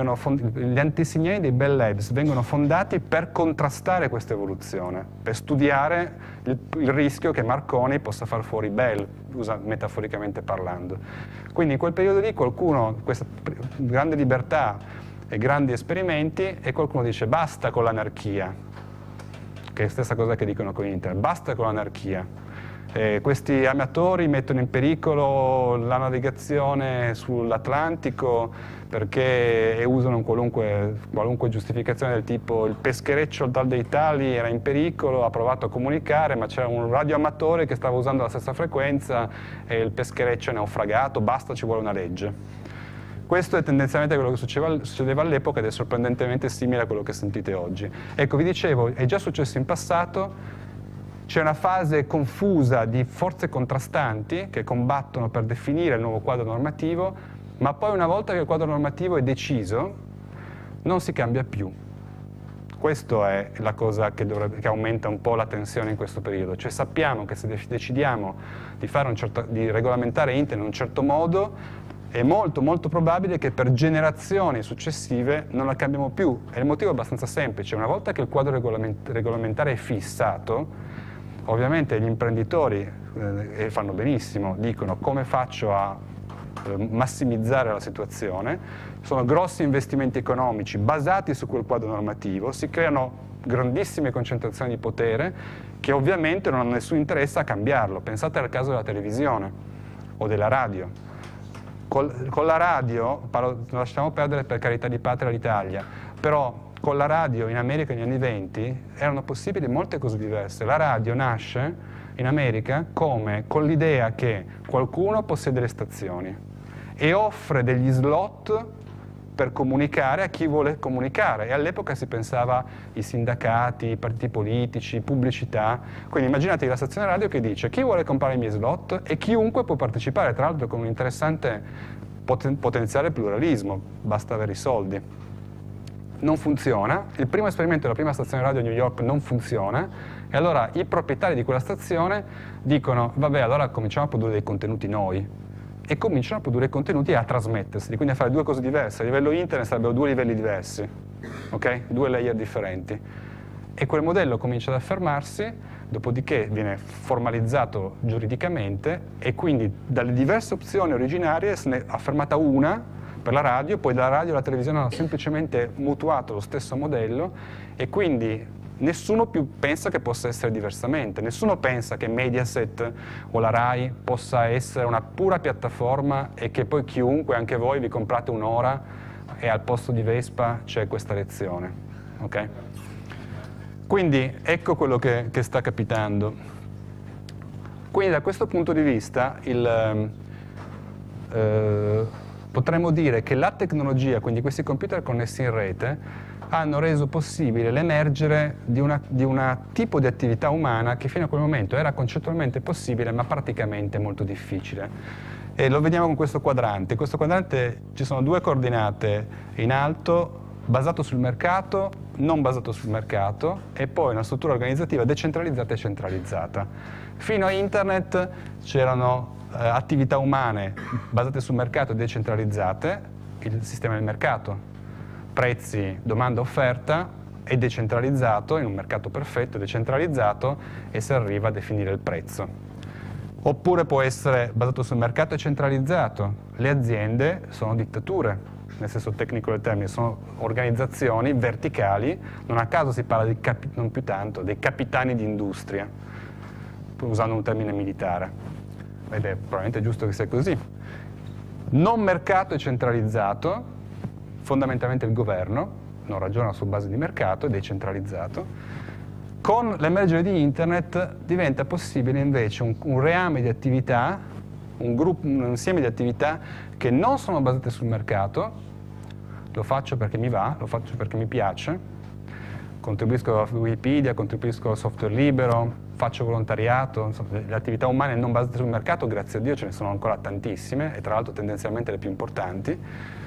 gli antesignani dei Bell Labs, vengono fondati per contrastare questa evoluzione, per studiare il rischio che Marconi possa far fuori Bell, metaforicamente parlando. Quindi in quel periodo lì qualcuno, questa grande libertà e grandi esperimenti, e qualcuno dice basta con l'anarchia, che è la stessa cosa che dicono con Internet, basta con l'anarchia. Questi amatori mettono in pericolo la navigazione sull'Atlantico perché usano qualunque giustificazione del tipo il peschereccio dei tali era in pericolo, ha provato a comunicare ma c'era un radioamatore che stava usando la stessa frequenza e il peschereccio è naufragato, basta, ci vuole una legge. Questo è tendenzialmente quello che succedeva all'epoca ed è sorprendentemente simile a quello che sentite oggi. Ecco, vi dicevo, è già successo in passato. C'è una fase confusa di forze contrastanti che combattono per definire il nuovo quadro normativo, ma poi una volta che il quadro normativo è deciso, non si cambia più. Questa è la cosa che aumenta un po' la tensione in questo periodo. Cioè sappiamo che se decidiamo di regolamentare Internet in un certo modo, è molto molto probabile che per generazioni successive non la cambiamo più. E il motivo è abbastanza semplice. Una volta che il quadro regolamentare è fissato, ovviamente gli imprenditori, e fanno benissimo, dicono come faccio a massimizzare la situazione, sono grossi investimenti economici basati su quel quadro normativo, si creano grandissime concentrazioni di potere che ovviamente non hanno nessun interesse a cambiarlo. Pensate al caso della televisione o della radio. Con la radio, lasciamo perdere per carità di patria l'Italia, però con la radio in America negli anni 20 erano possibili molte cose diverse. La radio nasce in America con l'idea che qualcuno possiede le stazioni e offre degli slot per comunicare a chi vuole comunicare, e all'epoca si pensava ai sindacati, i partiti politici, pubblicità. Quindi immaginate la stazione radio che dice chi vuole comprare i miei slot e chiunque può partecipare, tra l'altro con un interessante potenziale pluralismo, basta avere i soldi. Non funziona, il primo esperimento della prima stazione radio a New York non funziona, e allora i proprietari di quella stazione dicono vabbè, allora cominciamo a produrre dei contenuti noi, e cominciano a produrre contenuti e a trasmettersi, quindi a fare due cose diverse. A livello internet sarebbero due livelli diversi, ok? Due layer differenti, e quel modello comincia ad affermarsi, dopodiché viene formalizzato giuridicamente e quindi dalle diverse opzioni originarie se ne è affermata una per la radio, poi la radio e la televisione hanno semplicemente mutuato lo stesso modello, e quindi nessuno più pensa che possa essere diversamente, nessuno pensa che Mediaset o la Rai possa essere una pura piattaforma e che poi chiunque, anche voi, vi comprate un'ora e al posto di Vespa c'è questa lezione. Okay? Quindi ecco quello che sta capitando. Quindi da questo punto di vista potremmo dire che la tecnologia, quindi questi computer connessi in rete, hanno reso possibile l'emergere di un tipo di attività umana che fino a quel momento era concettualmente possibile ma praticamente molto difficile. E lo vediamo con questo quadrante. In questo quadrante ci sono due coordinate in alto, basato sul mercato, non basato sul mercato, e poi una struttura organizzativa decentralizzata e centralizzata. Fino a Internet c'erano attività umane basate sul mercato e decentralizzate, il sistema del mercato, prezzi, domanda, offerta, è decentralizzato, in un mercato perfetto, decentralizzato, e si arriva a definire il prezzo. Oppure può essere basato sul mercato e centralizzato. Le aziende sono dittature, nel senso tecnico del termine, sono organizzazioni verticali, non a caso si parla di non più tanto, dei capitani di industria, usando un termine militare. Ed è probabilmente giusto che sia così. Non mercato e centralizzato, fondamentalmente il governo, non ragiona su base di mercato, è decentralizzato. Con l'emergere di Internet diventa possibile invece un reame di attività, un insieme di attività che non sono basate sul mercato. Lo faccio perché mi va, lo faccio perché mi piace, contribuisco a Wikipedia, contribuisco al software libero, faccio volontariato. Insomma, le attività umane non basate sul mercato, grazie a Dio, ce ne sono ancora tantissime, e tra l'altro tendenzialmente le più importanti.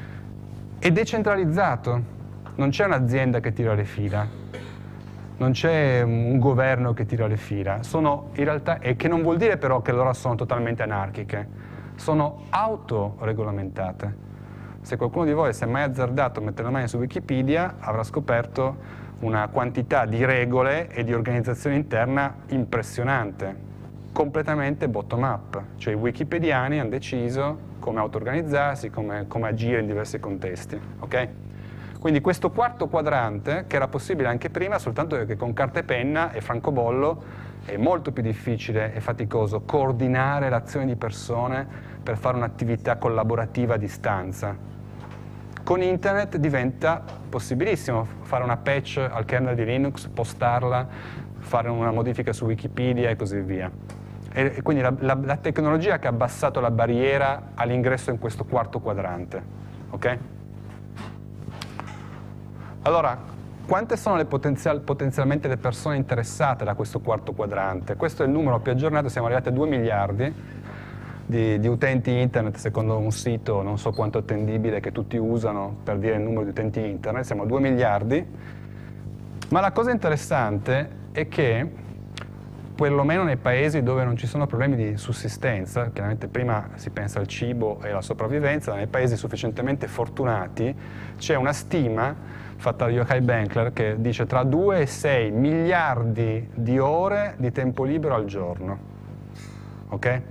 È decentralizzato, non c'è un'azienda che tira le fila, non c'è un governo che tira le fila, sono in realtà, e che non vuol dire però che loro sono totalmente anarchiche, sono autoregolamentate. Se qualcuno di voi si è mai azzardato a mettere le mani su Wikipedia, avrà scoperto una quantità di regole e di organizzazione interna impressionante, completamente bottom-up, cioè i wikipediani hanno deciso come auto-organizzarsi, come agire in diversi contesti. Okay? Quindi questo quarto quadrante, che era possibile anche prima, soltanto che con carta e penna e francobollo è molto più difficile e faticoso coordinare l'azione di persone per fare un'attività collaborativa a distanza. Con Internet diventa possibilissimo fare una patch al kernel di Linux, postarla, fare una modifica su Wikipedia e così via. E quindi la tecnologia che ha abbassato la barriera all'ingresso in questo quarto quadrante. Okay? Allora, quante sono potenzialmente le persone interessate da questo quarto quadrante? Questo è il numero più aggiornato, siamo arrivati a 2 miliardi di utenti internet, secondo un sito non so quanto attendibile che tutti usano per dire il numero di utenti internet, siamo a 2 miliardi, ma la cosa interessante è che perlomeno nei paesi dove non ci sono problemi di sussistenza, chiaramente prima si pensa al cibo e alla sopravvivenza, nei paesi sufficientemente fortunati c'è una stima fatta da Yochai Benkler che dice tra 2 e 6 miliardi di ore di tempo libero al giorno. Ok?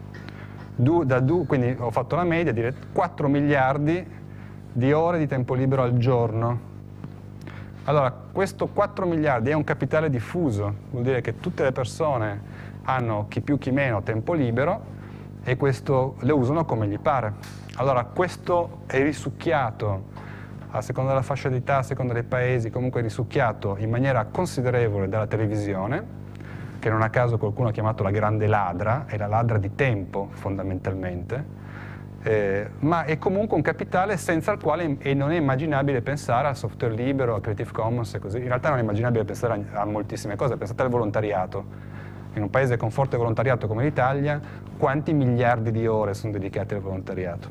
Quindi ho fatto la media, dire 4 miliardi di ore di tempo libero al giorno. Allora, questo 4 miliardi è un capitale diffuso, vuol dire che tutte le persone hanno, chi più chi meno, tempo libero e questo le usano come gli pare. Allora, questo è risucchiato, a seconda della fascia d'età, a seconda dei paesi, comunque è risucchiato in maniera considerevole dalla televisione, che non a caso qualcuno ha chiamato la grande ladra, è la ladra di tempo fondamentalmente, ma è comunque un capitale senza il quale non è immaginabile pensare al software libero, a Creative Commons e così. In realtà non è immaginabile pensare a moltissime cose, pensate al volontariato. In un paese con forte volontariato come l'Italia, quanti miliardi di ore sono dedicati al volontariato?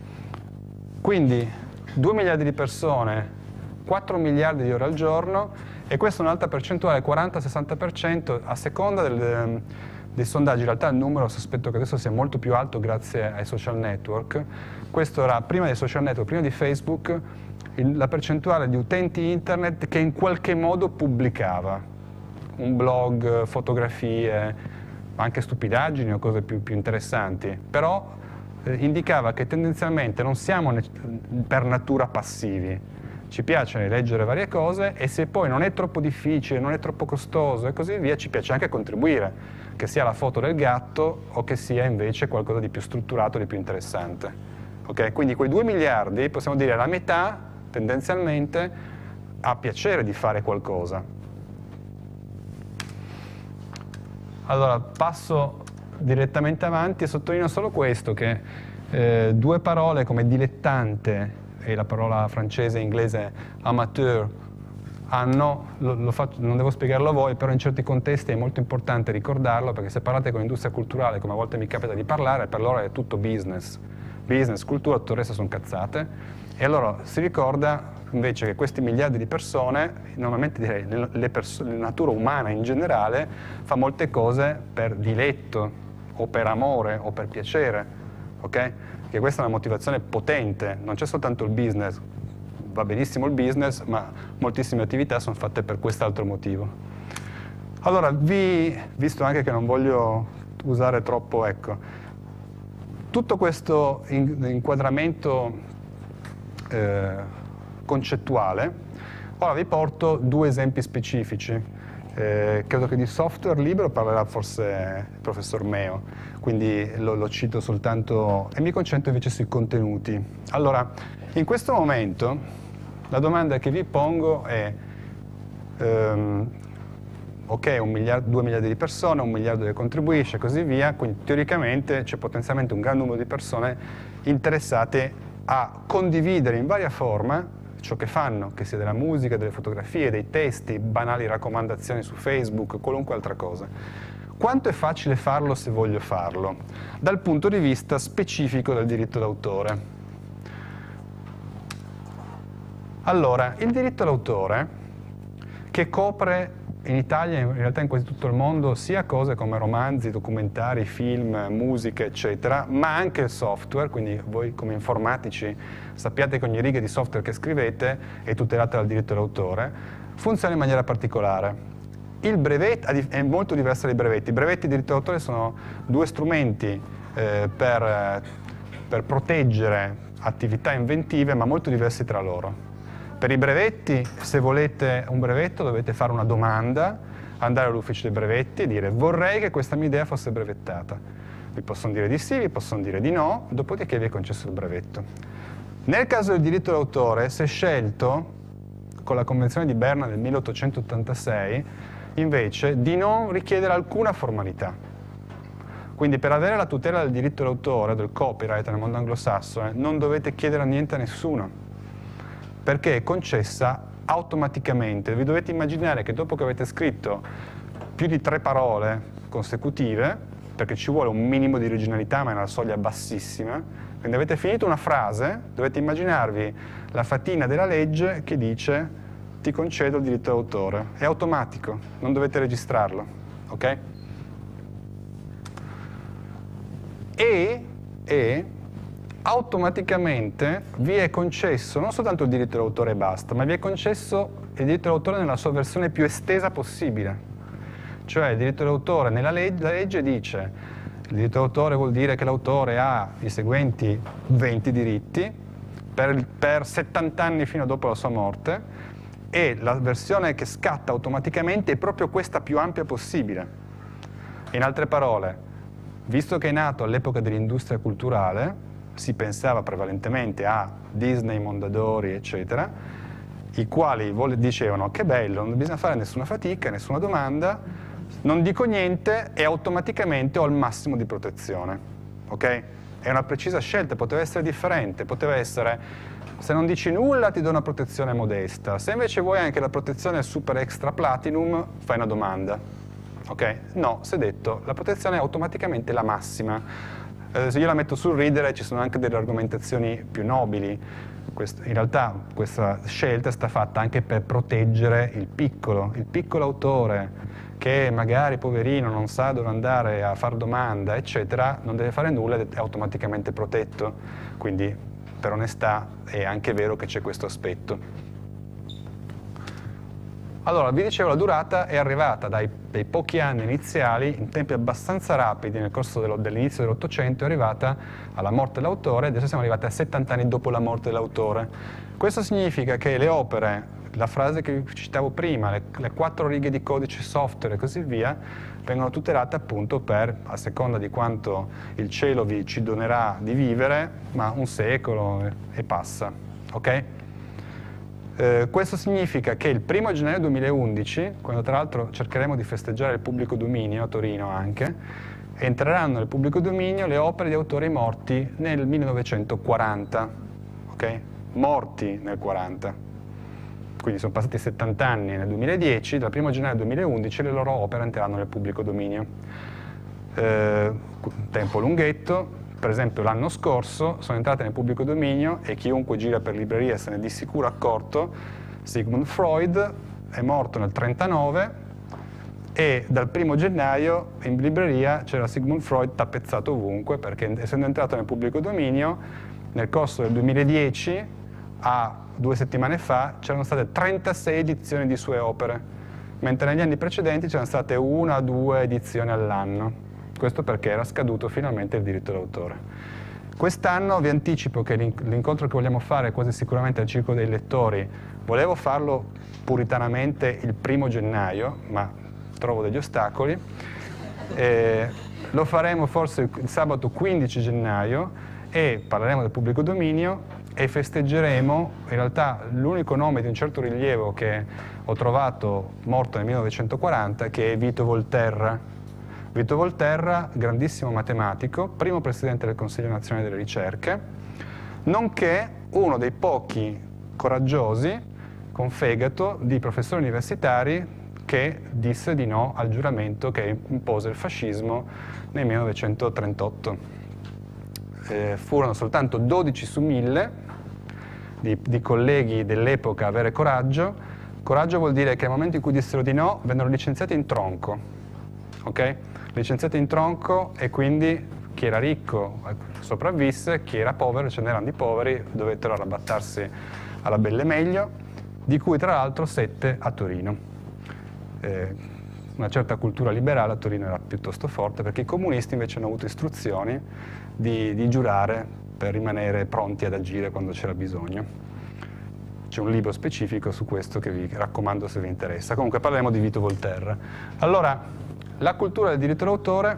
Quindi 2 miliardi di persone, 4 miliardi di ore al giorno, e questa è un'alta percentuale, 40-60% a seconda dei sondaggi. In realtà il numero sospetto che adesso sia molto più alto grazie ai social network. Questo era prima dei social network, prima di Facebook, la percentuale di utenti internet che in qualche modo pubblicava un blog, fotografie, anche stupidaggini o cose più interessanti, però indicava che tendenzialmente non siamo per natura passivi. Ci piace leggere varie cose e se poi non è troppo difficile, non è troppo costoso e così via, ci piace anche contribuire, che sia la foto del gatto o che sia invece qualcosa di più strutturato, di più interessante. Okay? Quindi quei 2 miliardi, possiamo dire la metà, tendenzialmente, ha piacere di fare qualcosa. Allora, passo direttamente avanti e sottolineo solo questo, che 2 parole come dilettante e la parola francese e inglese amateur non devo spiegarlo a voi, però in certi contesti è molto importante ricordarlo, perché se parlate con l'industria culturale, come a volte mi capita di parlare, per loro è tutto business. Business, cultura, tutto il resto sono cazzate. E allora si ricorda invece che questi miliardi di persone, normalmente direi la natura umana in generale, fa molte cose per diletto, o per amore, o per piacere, ok? Che questa è una motivazione potente, non c'è soltanto il business, va benissimo il business, ma moltissime attività sono fatte per quest'altro motivo. Allora, visto anche che non voglio usare troppo, ecco, tutto questo inquadramento concettuale, ora vi porto 2 esempi specifici. Credo che di software libero parlerà forse il professor Meo, quindi lo cito soltanto e mi concentro invece sui contenuti. Allora, in questo momento la domanda che vi pongo è ok, 2 miliardi di persone, 1 miliardo che contribuisce e così via, quindi teoricamente c'è potenzialmente un gran numero di persone interessate a condividere in varia forma ciò che fanno, che sia della musica, delle fotografie, dei testi, banali raccomandazioni su Facebook, qualunque altra cosa. Quanto è facile farlo se voglio farlo? Dal punto di vista specifico del diritto d'autore. Allora, il diritto d'autore, che copre in Italia e in realtà in quasi tutto il mondo sia cose come romanzi, documentari, film, musica, eccetera, ma anche il software, quindi voi come informatici sappiate che ogni riga di software che scrivete è tutelata dal diritto d'autore, funziona in maniera particolare. Il brevetto è molto diverso dai brevetti. I brevetti di diritto d'autore sono 2 strumenti per proteggere attività inventive, ma molto diversi tra loro. Per i brevetti, se volete un brevetto, dovete fare una domanda, andare all'ufficio dei brevetti e dire vorrei che questa mia idea fosse brevettata. Vi possono dire di sì, vi possono dire di no, dopodiché vi è concesso il brevetto. Nel caso del diritto d'autore si è scelto, con la Convenzione di Berna del 1886, invece di non richiedere alcuna formalità. Quindi per avere la tutela del diritto d'autore, del copyright nel mondo anglosassone, non dovete chiedere niente a nessuno, perché è concessa automaticamente. Vi dovete immaginare che dopo che avete scritto più di 3 parole consecutive, perché ci vuole un minimo di originalità, ma è una soglia bassissima, quindi avete finito una frase, dovete immaginarvi la fatina della legge che dice ti concedo il diritto d'autore. È automatico, non dovete registrarlo, ok? E automaticamente vi è concesso non soltanto il diritto d'autore e basta, ma vi è concesso il diritto d'autore nella sua versione più estesa possibile. Cioè il diritto d'autore nella la legge dice il diritto d'autore vuol dire che l'autore ha i seguenti 20 diritti per 70 anni fino a dopo la sua morte, e la versione che scatta automaticamente è proprio questa più ampia possibile. In altre parole, visto che è nato all'epoca dell'industria culturale, si pensava prevalentemente a Disney, Mondadori, eccetera, i quali dicevano che bello, non bisogna fare nessuna fatica, nessuna domanda, non dico niente e automaticamente ho il massimo di protezione. Ok? È una precisa scelta, poteva essere differente, poteva essere se non dici nulla ti do una protezione modesta, se invece vuoi anche la protezione super extra platinum fai una domanda. Ok? No, si è detto, la protezione è automaticamente la massima. Se io la metto sul ridere ci sono anche delle argomentazioni più nobili. In realtà questa scelta è stata fatta anche per proteggere il piccolo autore che magari poverino non sa dove andare a fare domanda, eccetera, non deve fare nulla ed è automaticamente protetto. Quindi per onestà è anche vero che c'è questo aspetto. Allora, vi dicevo, la durata è arrivata dai pochi anni iniziali, in tempi abbastanza rapidi, nel corso dell'inizio dell'Ottocento, è arrivata alla morte dell'autore, adesso siamo arrivati a 70 anni dopo la morte dell'autore. Questo significa che le opere la frase che citavo prima, le 4 righe di codice software e così via, vengono tutelate appunto per, a seconda di quanto il cielo ci donerà di vivere, ma un secolo e passa. Ok? Questo significa che il 1° gennaio 2011, quando tra l'altro cercheremo di festeggiare il pubblico dominio, a Torino anche, entreranno nel pubblico dominio le opere di autori morti nel 1940, ok? Morti nel 40. Quindi sono passati 70 anni nel 2010, dal 1° gennaio 2011 le loro opere entreranno nel pubblico dominio. Tempo lunghetto. Per esempio l'anno scorso sono entrate nel pubblico dominio, e chiunque gira per libreria se ne è di sicuro accorto, Sigmund Freud è morto nel 1939 e dal 1° gennaio in libreria c'era Sigmund Freud tappezzato ovunque, perché essendo entrato nel pubblico dominio nel corso del 2010 a 2 settimane fa c'erano state 36 edizioni di sue opere, mentre negli anni precedenti c'erano state 1 o 2 edizioni all'anno. Questo perché era scaduto finalmente il diritto d'autore. Quest'anno vi anticipo che l'incontro che vogliamo fare quasi sicuramente al Circolo dei Lettori, volevo farlo puritanamente il 1° gennaio, ma trovo degli ostacoli. Lo faremo forse il sabato 15 gennaio e parleremo del pubblico dominio e festeggeremo, in realtà l'unico nome di un certo rilievo che ho trovato morto nel 1940, che è Vito Volterra. Vito Volterra, grandissimo matematico, primo presidente del Consiglio Nazionale delle Ricerche, nonché uno dei pochi coraggiosi, con fegato, di professori universitari che disse di no al giuramento che impose il fascismo nel 1938. Furono soltanto 12 su 1000 di colleghi dell'epoca a avere coraggio. Coraggio vuol dire che nel momento in cui dissero di no, vennero licenziati in tronco. Ok? Licenziati in tronco, e quindi chi era ricco sopravvisse, chi era povero, ce n'erano di poveri, dovettero arrabattarsi alla belle meglio, di cui tra l'altro 7 a Torino. Una certa cultura liberale a Torino era piuttosto forte, perché i comunisti invece hanno avuto istruzioni di giurare per rimanere pronti ad agire quando c'era bisogno. C'è un libro specifico su questo che vi raccomando se vi interessa. Comunque parleremo di Vito Volterra. Allora, la cultura del diritto d'autore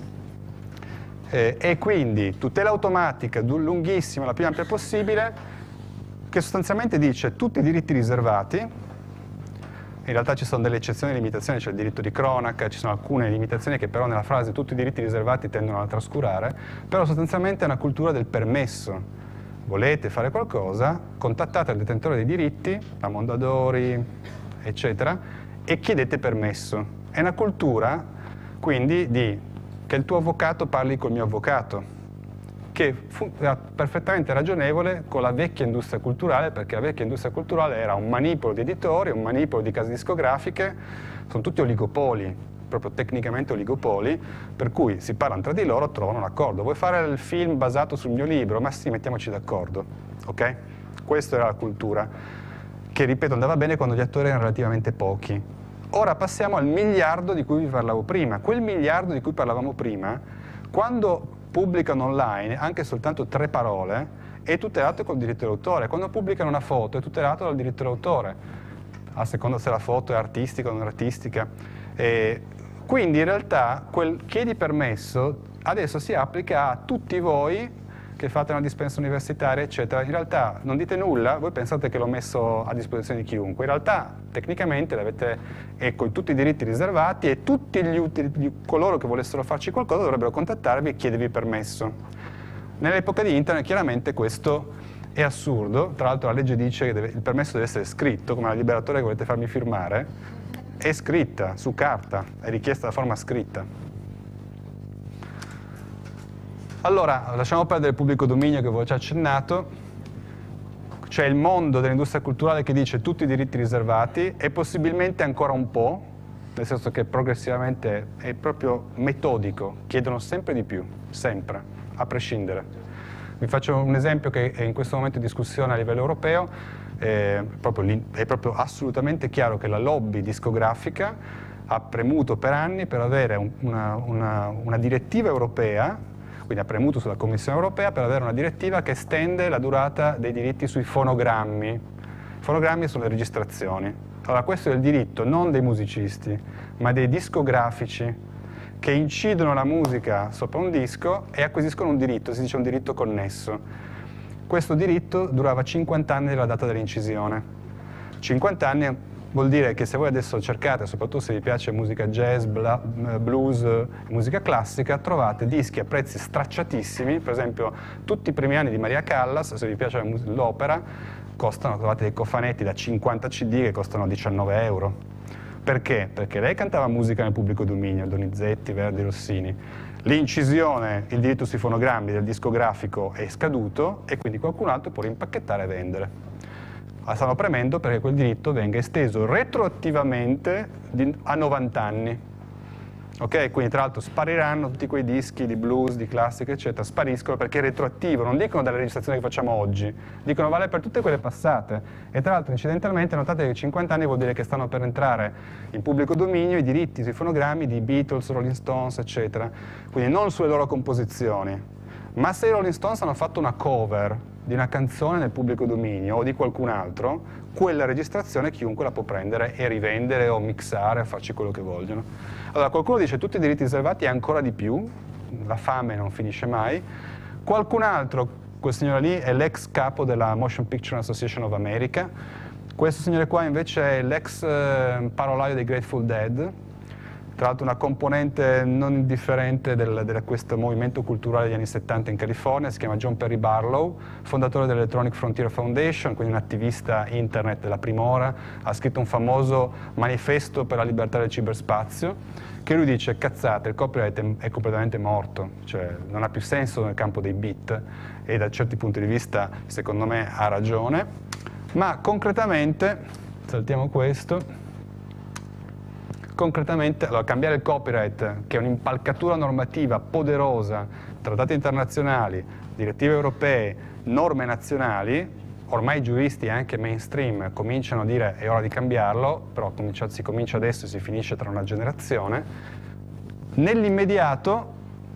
è quindi tutela automatica, lunghissima, la più ampia possibile, che sostanzialmente dice tutti i diritti riservati. In realtà ci sono delle eccezioni e limitazioni, c'è il diritto di cronaca, ci sono alcune limitazioni che però nella frase tutti i diritti riservati tendono a trascurare, però sostanzialmente è una cultura del permesso. Volete fare qualcosa, contattate il detentore dei diritti, la Mondadori, eccetera, e chiedete permesso. È una cultura, quindi, che il tuo avvocato parli col mio avvocato, che era perfettamente ragionevole con la vecchia industria culturale, perché la vecchia industria culturale era un manipolo di editori, un manipolo di case discografiche, sono tutti oligopoli, proprio tecnicamente oligopoli, per cui si parlano tra di loro, trovano un accordo. Vuoi fare il film basato sul mio libro? Ma sì, mettiamoci d'accordo, ok? Questa era la cultura, che ripeto andava bene quando gli attori erano relativamente pochi. Ora passiamo al miliardo di cui vi parlavo prima. Quel miliardo di cui parlavamo prima, quando pubblicano online anche soltanto 3 parole, è tutelato col diritto d'autore. Quando pubblicano una foto è tutelato dal diritto d'autore, a seconda se la foto è artistica o non artistica. Quindi in realtà quel chiedi permesso adesso si applica a tutti voi che fate una dispensa universitaria, eccetera. In realtà non dite nulla, voi pensate che l'ho messo a disposizione di chiunque. In realtà tecnicamente l'avete, con tutti i diritti riservati, e tutti coloro che volessero farci qualcosa dovrebbero contattarvi e chiedervi permesso. Nell'epoca di internet chiaramente questo è assurdo. Tra l'altro la legge dice che il permesso deve essere scritto, come la liberatoria che volete farmi firmare, è scritta su carta, è richiesta da forma scritta. Allora, lasciamo perdere il pubblico dominio che avevo già accennato. C'è il mondo dell'industria culturale che dice tutti i diritti riservati, e possibilmente ancora un po', nel senso che progressivamente è proprio metodico, chiedono sempre di più, sempre, a prescindere. Vi faccio un esempio che è in questo momento in discussione a livello europeo. È proprio assolutamente chiaro che la lobby discografica ha premuto per anni per avere una direttiva europea, quindi ha premuto sulla Commissione europea per avere una direttiva che estende la durata dei diritti sui fonogrammi. Fonogrammi sono le registrazioni. Allora, questo è il diritto non dei musicisti, ma dei discografici che incidono la musica sopra un disco e acquisiscono un diritto, si dice un diritto connesso. Questo diritto durava 50 anni dalla data dell'incisione. 50 anni vuol dire che se voi adesso cercate, soprattutto se vi piace musica jazz, blues, musica classica, trovate dischi a prezzi stracciatissimi. Per esempio, tutti i primi anni di Maria Callas, se vi piace l'opera, trovate dei cofanetti da 50 CD che costano 19 euro. Perché? Perché lei cantava musica nel pubblico dominio, Donizetti, Verdi, Rossini. L'incisione, il diritto sui fonogrammi del discografico è scaduto e quindi qualcun altro può rimpacchettare e vendere. Stanno premendo perché quel diritto venga esteso retroattivamente a 90 anni. Ok? Quindi tra l'altro spariranno tutti quei dischi di blues, di classica, eccetera, spariscono perché è retroattivo, non dicono dalle registrazioni che facciamo oggi, dicono vale per tutte quelle passate. E tra l'altro incidentalmente notate che 50 anni vuol dire che stanno per entrare in pubblico dominio i diritti sui fonogrammi di Beatles, Rolling Stones, eccetera. Quindi non sulle loro composizioni. Ma se i Rolling Stones hanno fatto una cover di una canzone nel pubblico dominio o di qualcun altro, quella registrazione chiunque la può prendere e rivendere o mixare o farci quello che vogliono. Allora qualcuno dice tutti i diritti riservati e ancora di più, la fame non finisce mai. Qualcun altro, quel signore lì è l'ex capo della Motion Picture Association of America, questo signore qua invece è l'ex parolaio dei Grateful Dead, tra l'altro una componente non indifferente di questo movimento culturale degli anni 70 in California, si chiama John Perry Barlow, fondatore dell'Electronic Frontier Foundation, quindi un attivista internet della prima ora, ha scritto un famoso manifesto per la libertà del ciberspazio, che lui dice cazzate, il copyright è completamente morto, cioè non ha più senso nel campo dei bit e da certi punti di vista secondo me ha ragione, ma concretamente, saltiamo questo, concretamente, allora, cambiare il copyright, che è un'impalcatura normativa poderosa, trattati internazionali, direttive europee, norme nazionali, ormai i giuristi anche mainstream cominciano a dire è ora di cambiarlo, però si comincia adesso e si finisce tra una generazione. Nell'immediato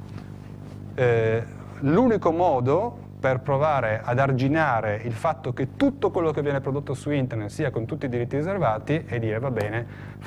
l'unico modo per provare ad arginare il fatto che tutto quello che viene prodotto su internet sia con tutti i diritti riservati è dire va bene,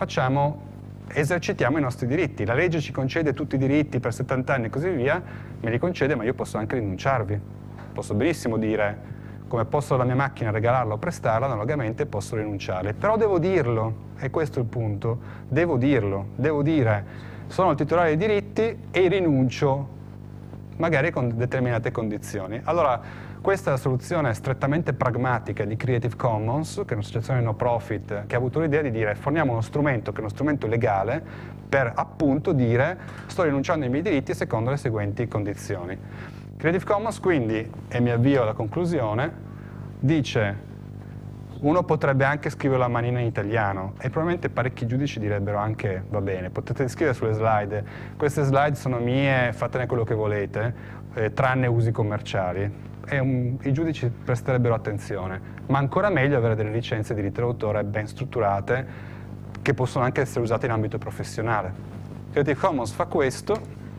esercitiamo i nostri diritti. La legge ci concede tutti i diritti per 70 anni e così via, me li concede, ma io posso anche rinunciarvi. Posso benissimo dire, come posso la mia macchina regalarla o prestarla, analogamente posso rinunciarle. Però devo dirlo, e questo è il punto, devo dirlo, devo dire sono il titolare dei diritti e rinuncio, magari con determinate condizioni. Allora, questa è la soluzione strettamente pragmatica di Creative Commons, che è un'associazione no profit che ha avuto l'idea di dire forniamo uno strumento che è uno strumento legale per appunto dire sto rinunciando ai miei diritti secondo le seguenti condizioni. Creative Commons quindi, e mi avvio alla conclusione, dice uno potrebbe anche scriverlo a manina in italiano e probabilmente parecchi giudici direbbero anche va bene, potete scrivere sulle slide, queste slide sono mie, fatene quello che volete, tranne usi commerciali. I giudici presterebbero attenzione, ma ancora meglio avere delle licenze di diritto d'autore ben strutturate che possono anche essere usate in ambito professionale. Creative Commons fa questo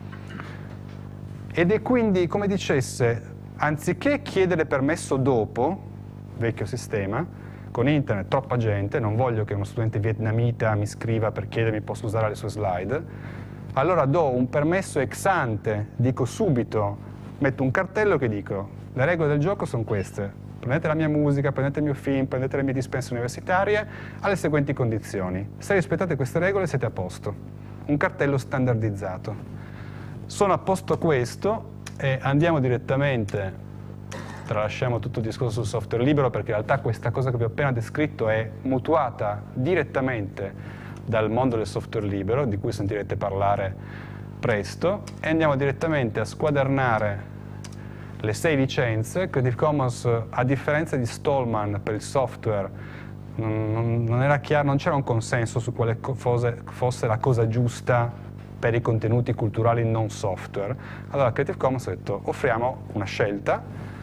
ed è quindi come dicesse, anziché chiedere permesso dopo, vecchio sistema, con internet troppa gente, non voglio che uno studente vietnamita mi scriva per chiedermi posso usare le sue slide, allora do un permesso ex ante, dico subito, metto un cartello che dico le regole del gioco sono queste, prendete la mia musica, prendete il mio film, prendete le mie dispense universitarie alle seguenti condizioni. Se rispettate queste regole siete a posto. Un cartello standardizzato. Sono a posto questo e andiamo direttamente, tralasciamo tutto il discorso sul software libero perché in realtà questa cosa che vi ho appena descritto è mutuata direttamente dal mondo del software libero, di cui sentirete parlare presto, e andiamo direttamente a squadernare le 6 licenze. Creative Commons, a differenza di Stallman per il software, non era chiaro, non c'era un consenso su quale fosse la cosa giusta per i contenuti culturali non software. Allora Creative Commons ha detto offriamo una scelta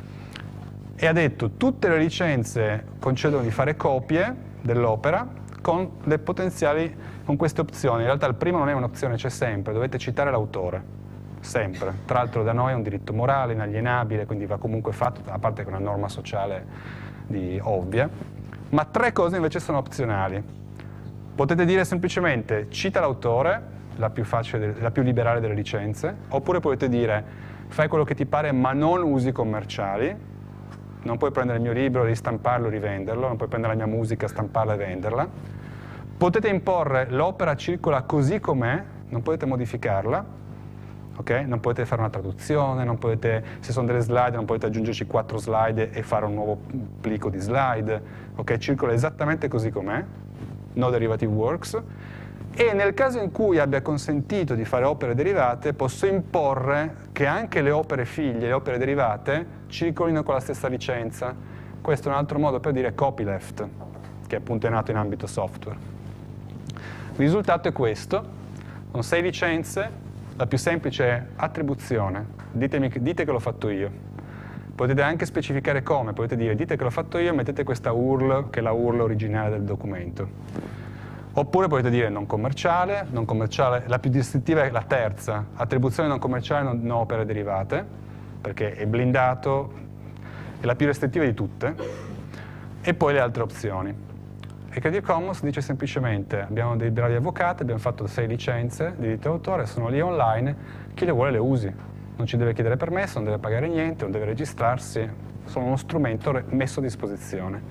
e ha detto tutte le licenze concedono di fare copie dell'opera con queste opzioni. In realtà il primo non è un'opzione, c'è sempre, dovete citare l'autore. Sempre. Tra l'altro da noi è un diritto morale, inalienabile, quindi va comunque fatto, a parte che è una norma sociale ovvia. ma 3 cose invece sono opzionali. Potete dire semplicemente cita l'autore, la più facile, la più liberale delle licenze, oppure potete dire fai quello che ti pare ma non usi commerciali, non puoi prendere il mio libro, ristamparlo e rivenderlo, non puoi prendere la mia musica, stamparla e venderla. Potete imporre l'opera circola così com'è, non potete modificarla. Okay? Non potete fare una traduzione, non potete, se sono delle slide non potete aggiungerci 4 slide e fare un nuovo plico di slide, okay? Circola esattamente così com'è, no derivative works, e nel caso in cui abbia consentito di fare opere derivate posso imporre che anche le opere figlie, le opere derivate, circolino con la stessa licenza. Questo è un altro modo per dire copyleft, che appunto è nato in ambito software. Il risultato è questo, sono 6 licenze. La più semplice è attribuzione, dite che l'ho fatto io. Potete anche specificare come, potete dire dite che l'ho fatto io e mettete questa URL che è la URL originale del documento. Oppure potete dire non commerciale, la più distintiva è la terza, attribuzione non commerciale, non opere derivate, perché è blindato, è la più restrittiva di tutte, e poi le altre opzioni. E Creative Commons dice semplicemente abbiamo dei bravi avvocati, abbiamo fatto 6 licenze di diritto d'autore, sono lì online, chi le vuole le usi, non ci deve chiedere permesso, non deve pagare niente, non deve registrarsi, sono uno strumento messo a disposizione.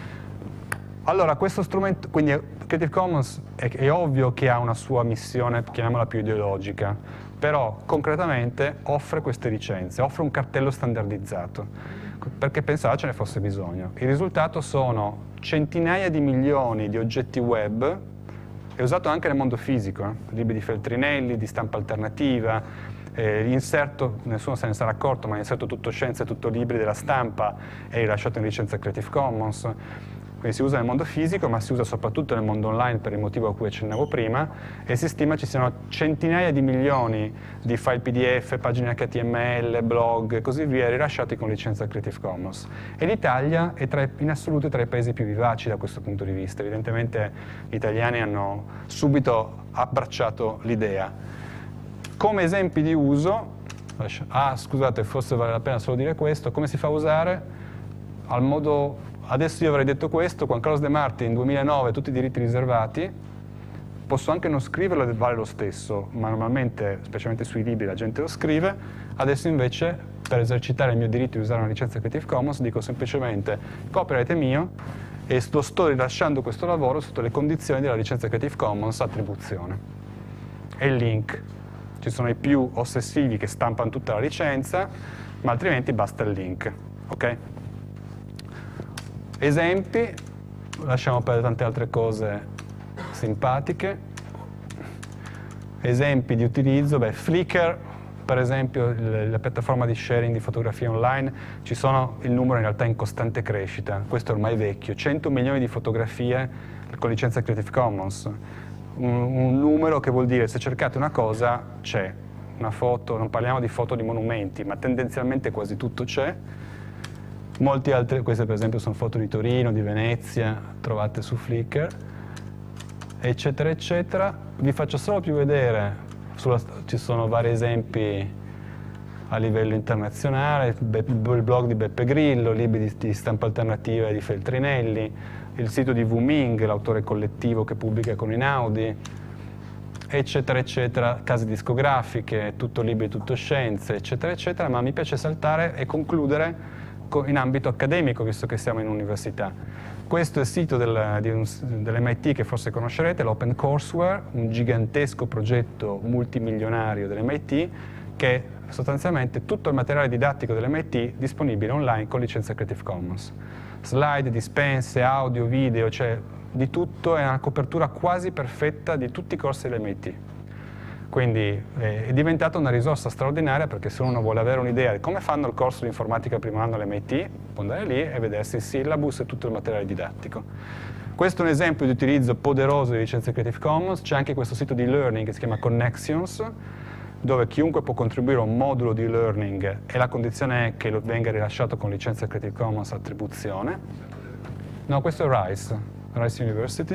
Allora questo strumento, quindi Creative Commons è ovvio che ha una sua missione, chiamiamola più ideologica, però concretamente offre queste licenze, offre un cartello standardizzato, perché pensava ce ne fosse bisogno. Il risultato sono centinaia di milioni di oggetti web, è usato anche nel mondo fisico, libri di Feltrinelli, di stampa alternativa, l'inserto, nessuno se ne sarà accorto, ma l'inserto tutto scienze e tutto libri della stampa è rilasciato in licenza Creative Commons. Quindi si usa nel mondo fisico, ma si usa soprattutto nel mondo online per il motivo a cui accennavo prima, e si stima ci siano centinaia di milioni di file PDF, pagine HTML, blog e così via rilasciati con licenza Creative Commons. E l'Italia è in assoluto tra i paesi più vivaci da questo punto di vista. Evidentemente gli italiani hanno subito abbracciato l'idea. Come esempi di uso, scusate, forse vale la pena solo dire questo, come si fa a usare? Al modo... Adesso io avrei detto questo, Juan Carlos de Marti in 2009 tutti i diritti riservati, posso anche non scriverlo e vale lo stesso, ma normalmente, specialmente sui libri, la gente lo scrive. Adesso invece, per esercitare il mio diritto di usare una licenza Creative Commons, dico semplicemente copyright è mio e sto rilasciando questo lavoro sotto le condizioni della licenza Creative Commons attribuzione. E il link. Ci sono i più ossessivi che stampano tutta la licenza, ma altrimenti basta il link. Ok? Esempi, lasciamo perdere tante altre cose simpatiche. Esempi di utilizzo, Flickr, per esempio, la piattaforma di sharing di fotografie online, ci sono il numero in realtà in costante crescita, questo è ormai vecchio, 100 milioni di fotografie con licenza Creative Commons, un numero che vuol dire se cercate una cosa c'è, una foto, non parliamo di foto di monumenti, ma tendenzialmente quasi tutto c'è. Molti altri, queste per esempio sono foto di Torino, di Venezia, trovate su Flickr, eccetera, eccetera. Vi faccio solo più vedere, ci sono vari esempi a livello internazionale, il blog di Beppe Grillo, libri di stampa alternativa di Feltrinelli, il sito di Wu Ming, l'autore collettivo che pubblica con Inaudi, eccetera, eccetera, case discografiche, tutto libri, tutto scienze, eccetera, eccetera, ma mi piace saltare e concludere in ambito accademico, visto che siamo in università. Questo è il sito dell'MIT che forse conoscerete, l'OpenCourseware, un gigantesco progetto multimilionario dell'MIT che è sostanzialmente tutto il materiale didattico dell'MIT disponibile online con licenza Creative Commons. Slide, dispense, audio, video, cioè di tutto, è una copertura quasi perfetta di tutti i corsi dell'MIT. Quindi è diventata una risorsa straordinaria perché se uno vuole avere un'idea di come fanno il corso di informatica primo anno all'MIT, può andare lì e vedersi il syllabus e tutto il materiale didattico. Questo è un esempio di utilizzo poderoso di licenze Creative Commons. C'è anche questo sito di learning che si chiama Connections, dove chiunque può contribuire a un modulo di learning e la condizione è che venga rilasciato con licenza Creative Commons attribuzione. No, questo è Rice University.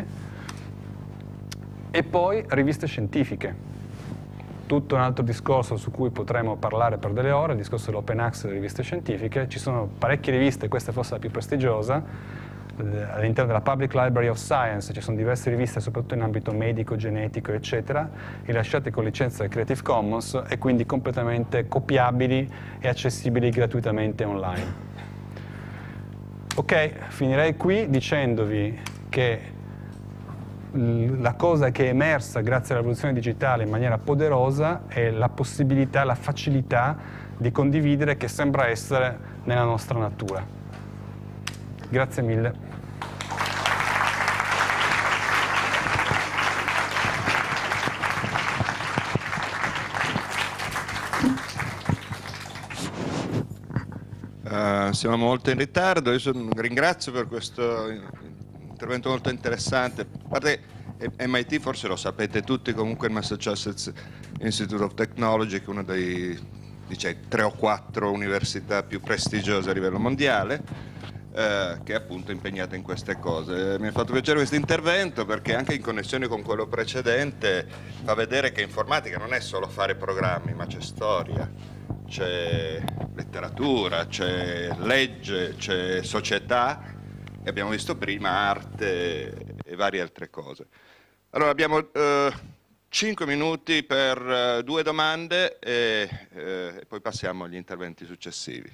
E poi riviste scientifiche. Tutto un altro discorso su cui potremo parlare per delle ore, il discorso dell'open access delle riviste scientifiche. Ci sono parecchie riviste, questa è forse la più prestigiosa, all'interno della Public Library of Science ci sono diverse riviste, soprattutto in ambito medico, genetico, eccetera, rilasciate con licenza Creative Commons e quindi completamente copiabili e accessibili gratuitamente online. Ok, finirei qui dicendovi che la cosa che è emersa grazie alla rivoluzione digitale in maniera poderosa è la possibilità, la facilità di condividere che sembra essere nella nostra natura. Grazie mille. Siamo molto in ritardo, io ringrazio per questo intervento molto interessante. A parte MIT, forse lo sapete tutti, comunque il Massachusetts Institute of Technology, che è una dei 3 o 4 università più prestigiose a livello mondiale, che è appunto impegnata in queste cose. Mi ha fatto piacere questo intervento perché anche in connessione con quello precedente fa vedere che informatica non è solo fare programmi, ma c'è storia, c'è letteratura, c'è legge, c'è società e abbiamo visto prima arte e varie altre cose. Allora abbiamo 5 minuti per 2 domande e poi passiamo agli interventi successivi.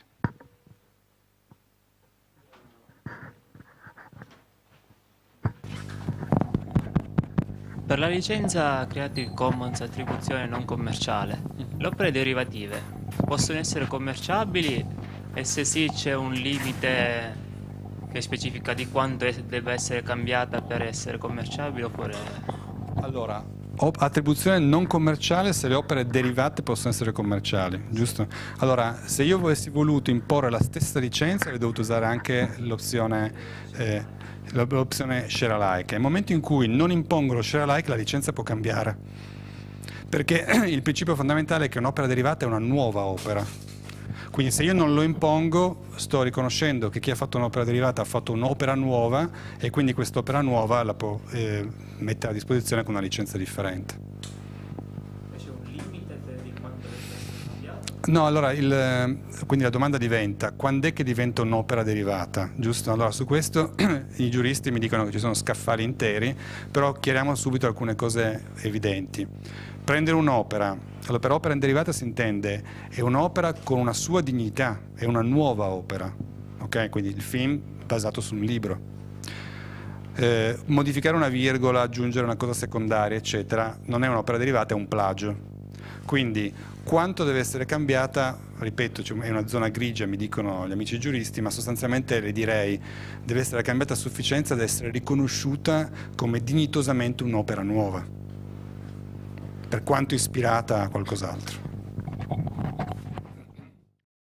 Per la licenza Creative Commons attribuzione non commerciale, le opere derivative possono essere commerciabili e se sì c'è un limite che specifica di quanto deve essere cambiata per essere commerciabile oppure... Allora, attribuzione non commerciale se le opere derivate possono essere commerciali, giusto? Allora, se io avessi voluto imporre la stessa licenza avrei dovuto usare anche l'opzione share alike. Nel momento in cui non impongo lo share alike la licenza può cambiare, perché il principio fondamentale è che un'opera derivata è una nuova opera. Quindi se io non lo impongo sto riconoscendo che chi ha fatto un'opera derivata ha fatto un'opera nuova e quindi quest'opera nuova la può mettere a disposizione con una licenza differente. C'è un limite per di quanto deve essere cambiato? No, allora, quindi la domanda diventa, quando è che diventa un'opera derivata, giusto? Allora, su questo i giuristi mi dicono che ci sono scaffali interi, però chiariamo subito alcune cose evidenti. Prendere un'opera, allora per opera in derivata si intende, è un'opera con una sua dignità, è una nuova opera, ok? Quindi il film basato su un libro. Modificare una virgola, aggiungere una cosa secondaria, eccetera, non è un'opera derivata, è un plagio. Quindi quanto deve essere cambiata, ripeto, è una zona grigia, mi dicono gli amici giuristi, ma sostanzialmente le direi deve essere cambiata a sufficienza da essere riconosciuta come dignitosamente un'opera nuova, per quanto ispirata a qualcos'altro.